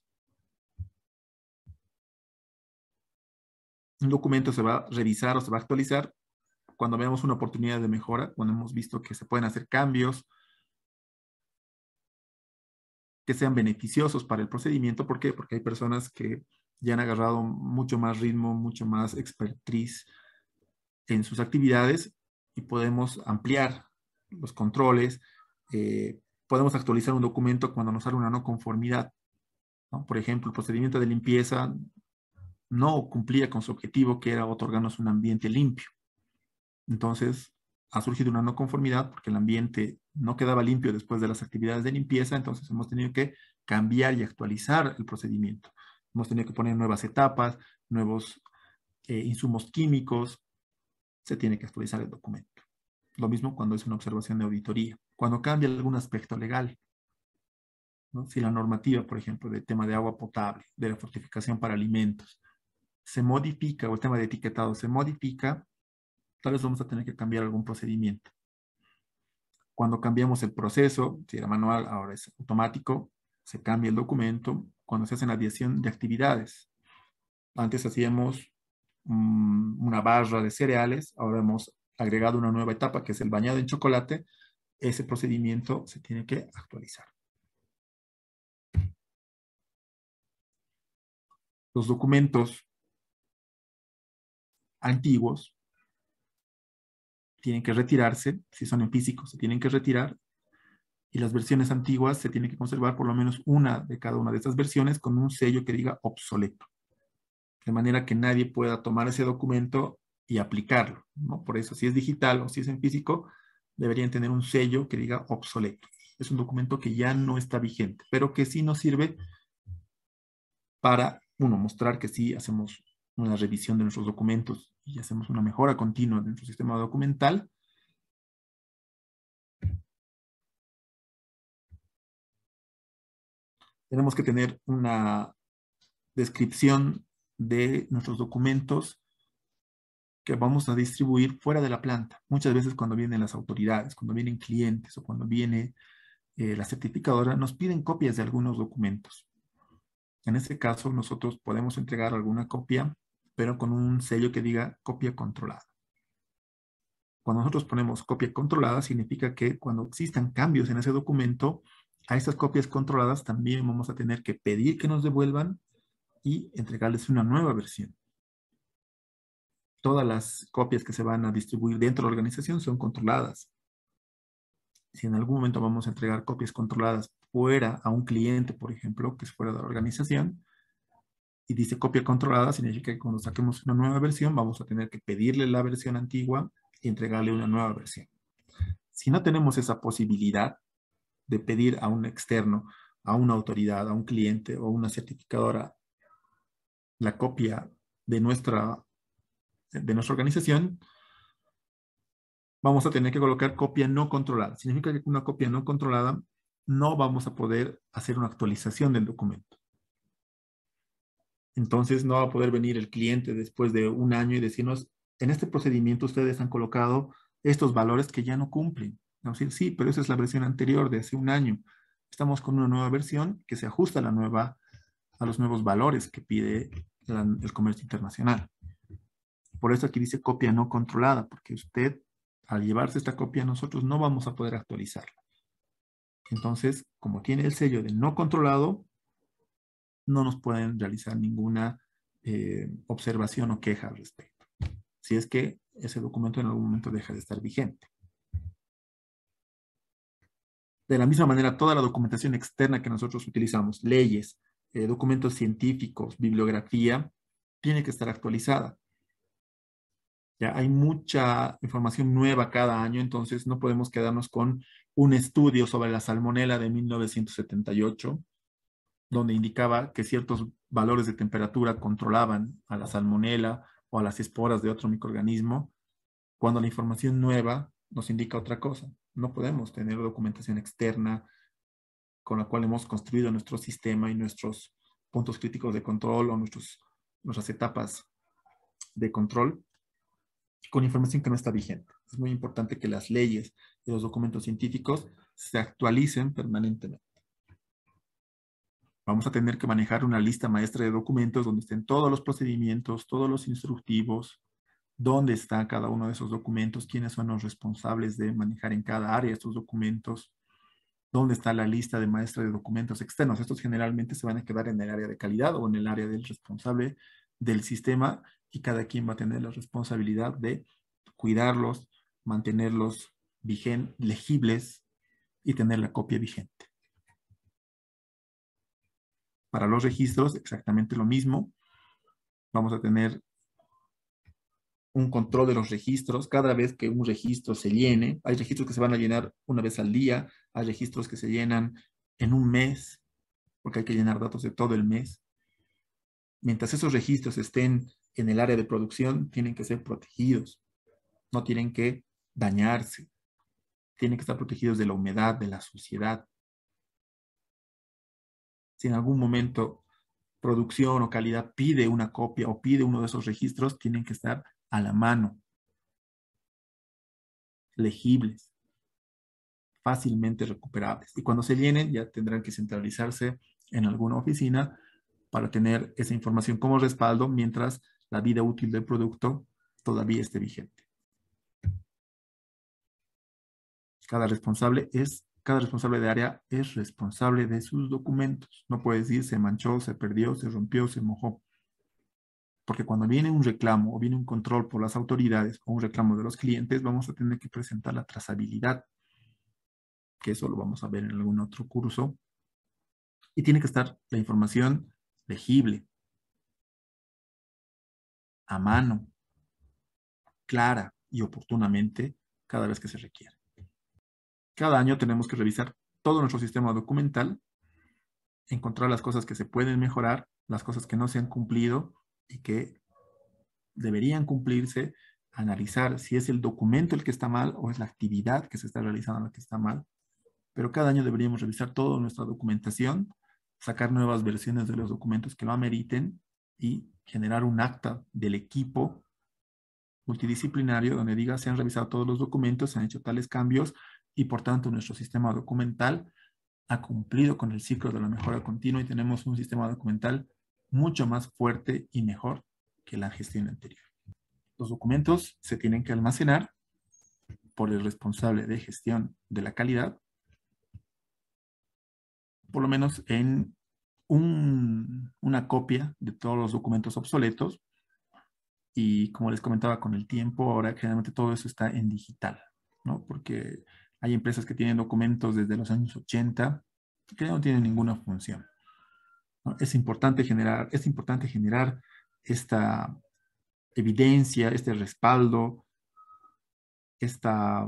Un documento se va a revisar o se va a actualizar cuando veamos una oportunidad de mejora, cuando hemos visto que se pueden hacer cambios que sean beneficiosos para el procedimiento. ¿Por qué? Porque hay personas que ya han agarrado mucho más ritmo, mucho más expertise en sus actividades y podemos ampliar los controles, eh, podemos actualizar un documento cuando nos sale una no conformidad, ¿no? Por ejemplo, el procedimiento de limpieza no cumplía con su objetivo, que era otorgarnos un ambiente limpio. Entonces, ha surgido una no conformidad porque el ambiente no quedaba limpio después de las actividades de limpieza, entonces hemos tenido que cambiar y actualizar el procedimiento. Hemos tenido que poner nuevas etapas, nuevos eh, insumos químicos, se tiene que actualizar el documento. Lo mismo cuando es una observación de auditoría. Cuando cambia algún aspecto legal, ¿no? Si la normativa, por ejemplo, del tema de agua potable, de la fortificación para alimentos, se modifica, o el tema de etiquetado se modifica, tal vez vamos a tener que cambiar algún procedimiento. Cuando cambiamos el proceso, si era manual, ahora es automático, se cambia el documento. Cuando se hace la adición de actividades, antes hacíamos um, una barra de cereales, ahora hemos agregado una nueva etapa que es el bañado en chocolate. Ese procedimiento se tiene que actualizar. Los documentos antiguos tienen que retirarse, si son en físico se tienen que retirar, y las versiones antiguas se tienen que conservar por lo menos una de cada una de estas versiones con un sello que diga obsoleto, de manera que nadie pueda tomar ese documento y aplicarlo, ¿no? Por eso, si es digital o si es en físico, deberían tener un sello que diga obsoleto. Es un documento que ya no está vigente, pero que sí nos sirve para uno, mostrar que sí hacemos una revisión de nuestros documentos y hacemos una mejora continua de nuestro sistema documental. Tenemos que tener una descripción de nuestros documentos que vamos a distribuir fuera de la planta. Muchas veces cuando vienen las autoridades, cuando vienen clientes o cuando viene eh, la certificadora, nos piden copias de algunos documentos. En este caso, nosotros podemos entregar alguna copia, pero con un sello que diga copia controlada. Cuando nosotros ponemos copia controlada, significa que cuando existan cambios en ese documento, a estas copias controladas también vamos a tener que pedir que nos devuelvan y entregarles una nueva versión. Todas las copias que se van a distribuir dentro de la organización son controladas. Si en algún momento vamos a entregar copias controladas fuera a un cliente, por ejemplo, que es fuera de la organización, y dice copia controlada, significa que cuando saquemos una nueva versión, vamos a tener que pedirle la versión antigua y entregarle una nueva versión. Si no tenemos esa posibilidad de pedir a un externo, a una autoridad, a un cliente o una certificadora la copia de nuestra, de nuestra organización, vamos a tener que colocar copia no controlada. Significa que con una copia no controlada no vamos a poder hacer una actualización del documento. Entonces no va a poder venir el cliente después de un año y decirnos, en este procedimiento ustedes han colocado estos valores que ya no cumplen. Vamos a decir, sí, pero esa es la versión anterior de hace un año. Estamos con una nueva versión que se ajusta a la nueva, a los nuevos valores que pide la, el comercio internacional. Por eso aquí dice copia no controlada, porque usted, al llevarse esta copia, nosotros no vamos a poder actualizarla. Entonces, como tiene el sello de no controlado, no nos pueden realizar ninguna eh, observación o queja al respecto, si es que ese documento en algún momento deja de estar vigente. De la misma manera, toda la documentación externa que nosotros utilizamos, leyes, eh, documentos científicos, bibliografía, tiene que estar actualizada. Ya hay mucha información nueva cada año, entonces no podemos quedarnos con un estudio sobre la salmonela de mil novecientos setenta y ocho, donde indicaba que ciertos valores de temperatura controlaban a la salmonela o a las esporas de otro microorganismo, cuando la información nueva nos indica otra cosa. No podemos tener documentación externa con la cual hemos construido nuestro sistema y nuestros puntos críticos de control o nuestros, nuestras etapas de control con información que no está vigente. Es muy importante que las leyes y los documentos científicos se actualicen permanentemente. Vamos a tener que manejar una lista maestra de documentos donde estén todos los procedimientos, todos los instructivos, dónde está cada uno de esos documentos, quiénes son los responsables de manejar en cada área estos documentos, dónde está la lista de maestra de documentos externos. Estos generalmente se van a quedar en el área de calidad o en el área del responsable del sistema y cada quien va a tener la responsabilidad de cuidarlos, mantenerlos vigentes, legibles y tener la copia vigente. Para los registros, exactamente lo mismo. Vamos a tener un control de los registros. Cada vez que un registro se llene, hay registros que se van a llenar una vez al día, hay registros que se llenan en un mes, porque hay que llenar datos de todo el mes. Mientras esos registros estén en el área de producción, tienen que ser protegidos. No tienen que dañarse. Tienen que estar protegidos de la humedad, de la suciedad. Si en algún momento producción o calidad pide una copia o pide uno de esos registros, tienen que estar a la mano, legibles, fácilmente recuperables. Y cuando se llenen, ya tendrán que centralizarse en alguna oficina para tener esa información como respaldo mientras la vida útil del producto todavía esté vigente. Cada responsable es, cada responsable de área es responsable de sus documentos. No puede decir se manchó, se perdió, se rompió, se mojó. Porque cuando viene un reclamo o viene un control por las autoridades o un reclamo de los clientes, vamos a tener que presentar la trazabilidad, que eso lo vamos a ver en algún otro curso. Y tiene que estar la información legible, a mano, clara y oportunamente cada vez que se requiere. Cada año tenemos que revisar todo nuestro sistema documental encontrar las cosas que se pueden mejorar, las cosas que no se han cumplido y que deberían cumplirse, analizar si es el documento el que está mal o es la actividad que se está realizando la que está mal. Pero cada año deberíamos revisar toda nuestra documentación, sacar nuevas versiones de los documentos que lo ameriten y generar un acta del equipo multidisciplinario donde diga se han revisado todos los documentos, se han hecho tales cambios y por tanto nuestro sistema documental ha cumplido con el ciclo de la mejora continua y tenemos un sistema documental mucho más fuerte y mejor que la gestión anterior. Los documentos se tienen que almacenar por el responsable de gestión de la calidad, por lo menos en un, una copia de todos los documentos obsoletos. Y como les comentaba, con el tiempo, ahora generalmente todo eso está en digital, ¿no? Porque hay empresas que tienen documentos desde los años ochenta que no tienen ninguna función, ¿no? Es importante generar, es importante generar esta evidencia, este respaldo, esta,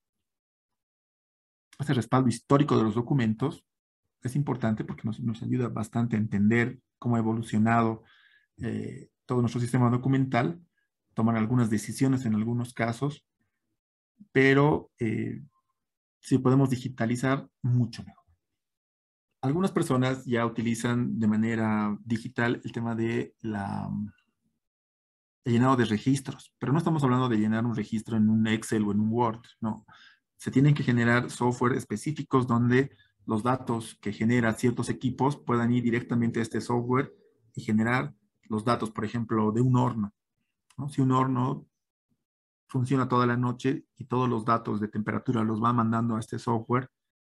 este respaldo histórico de los documentos. Es importante porque nos, nos ayuda bastante a entender cómo ha evolucionado eh, todo nuestro sistema documental, tomar algunas decisiones en algunos casos, pero eh, si podemos digitalizar, mucho mejor. Algunas personas ya utilizan de manera digital el tema de la, el llenado de registros, pero no estamos hablando de llenar un registro en un Excel o en un Word, no. Se tienen que generar software específicos donde los datos que generan ciertos equipos puedan ir directamente a este software y generar los datos, por ejemplo, de un horno, ¿no? Si un horno funciona toda la noche y todos los datos de temperatura los va mandando a este software,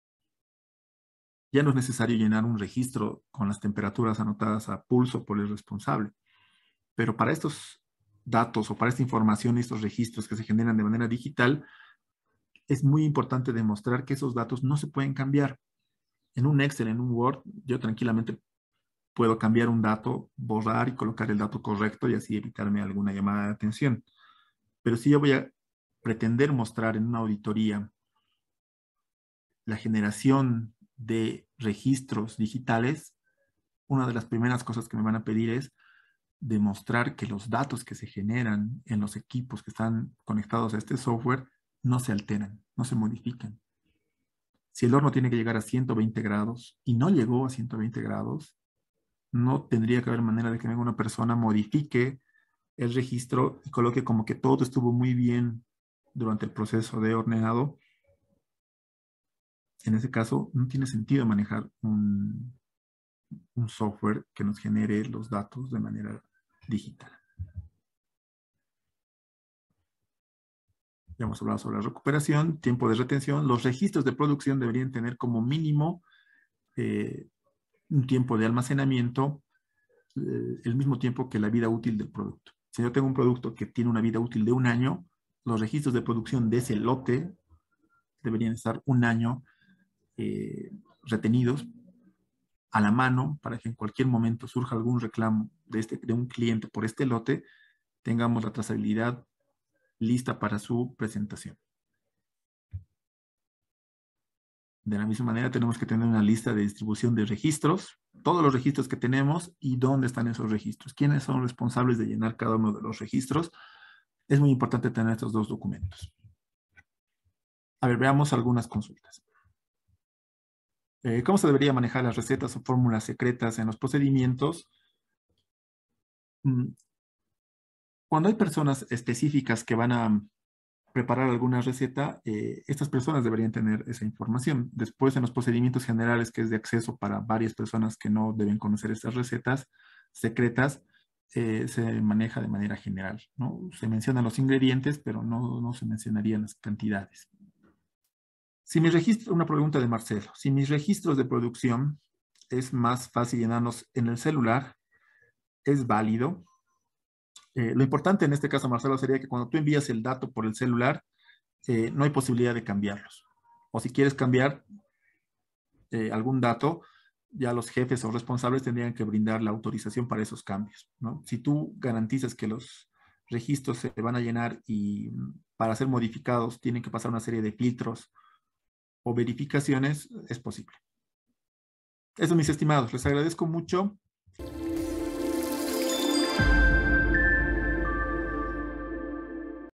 ya no es necesario llenar un registro con las temperaturas anotadas a pulso por el responsable. Pero para estos datos o para esta información, estos registros que se generan de manera digital, es muy importante demostrar que esos datos no se pueden cambiar. En un Excel, en un Word, yo tranquilamente puedo cambiar un dato, borrar y colocar el dato correcto y así evitarme alguna llamada de atención. Pero si yo voy a pretender mostrar en una auditoría la generación de registros digitales, una de las primeras cosas que me van a pedir es demostrar que los datos que se generan en los equipos que están conectados a este software no se alteran, no se modifican. Si el horno tiene que llegar a ciento veinte grados y no llegó a ciento veinte grados, no tendría que haber manera de que venga una persona, modifique el registro y coloque como que todo estuvo muy bien durante el proceso de horneado. En ese caso, no tiene sentido manejar un, un software que nos genere los datos de manera digital. Ya hemos hablado sobre la recuperación, tiempo de retención. Los registros de producción deberían tener como mínimo eh, un tiempo de almacenamiento, eh, el mismo tiempo que la vida útil del producto. Si yo tengo un producto que tiene una vida útil de un año, los registros de producción de ese lote deberían estar un año eh, retenidos a la mano para que en cualquier momento surja algún reclamo de, este, de un cliente por este lote, tengamos la trazabilidad lista para su presentación. De la misma manera, tenemos que tener una lista de distribución de registros, todos los registros que tenemos y dónde están esos registros, quiénes son responsables de llenar cada uno de los registros. Es muy importante tener estos dos documentos. A ver, veamos algunas consultas. Eh, ¿Cómo se debería manejar las recetas o fórmulas secretas en los procedimientos? Cuando hay personas específicas que van a preparar alguna receta, eh, estas personas deberían tener esa información. Después, en los procedimientos generales, que es de acceso para varias personas que no deben conocer estas recetas secretas, eh, se maneja de manera general, ¿no? Se mencionan los ingredientes, pero no, no se mencionarían las cantidades. Si mi registro, una pregunta de Marcelo, si mis registros de producción es más fácil llenarlos en el celular, es válido. Eh, lo importante en este caso, Marcelo, sería que cuando tú envías el dato por el celular, eh, no hay posibilidad de cambiarlos. O si quieres cambiar eh, algún dato, ya los jefes o responsables tendrían que brindar la autorización para esos cambios, ¿no? Si tú garantizas que los registros se van a llenar y para ser modificados tienen que pasar una serie de filtros o verificaciones, es posible. Eso, mis estimados, les agradezco mucho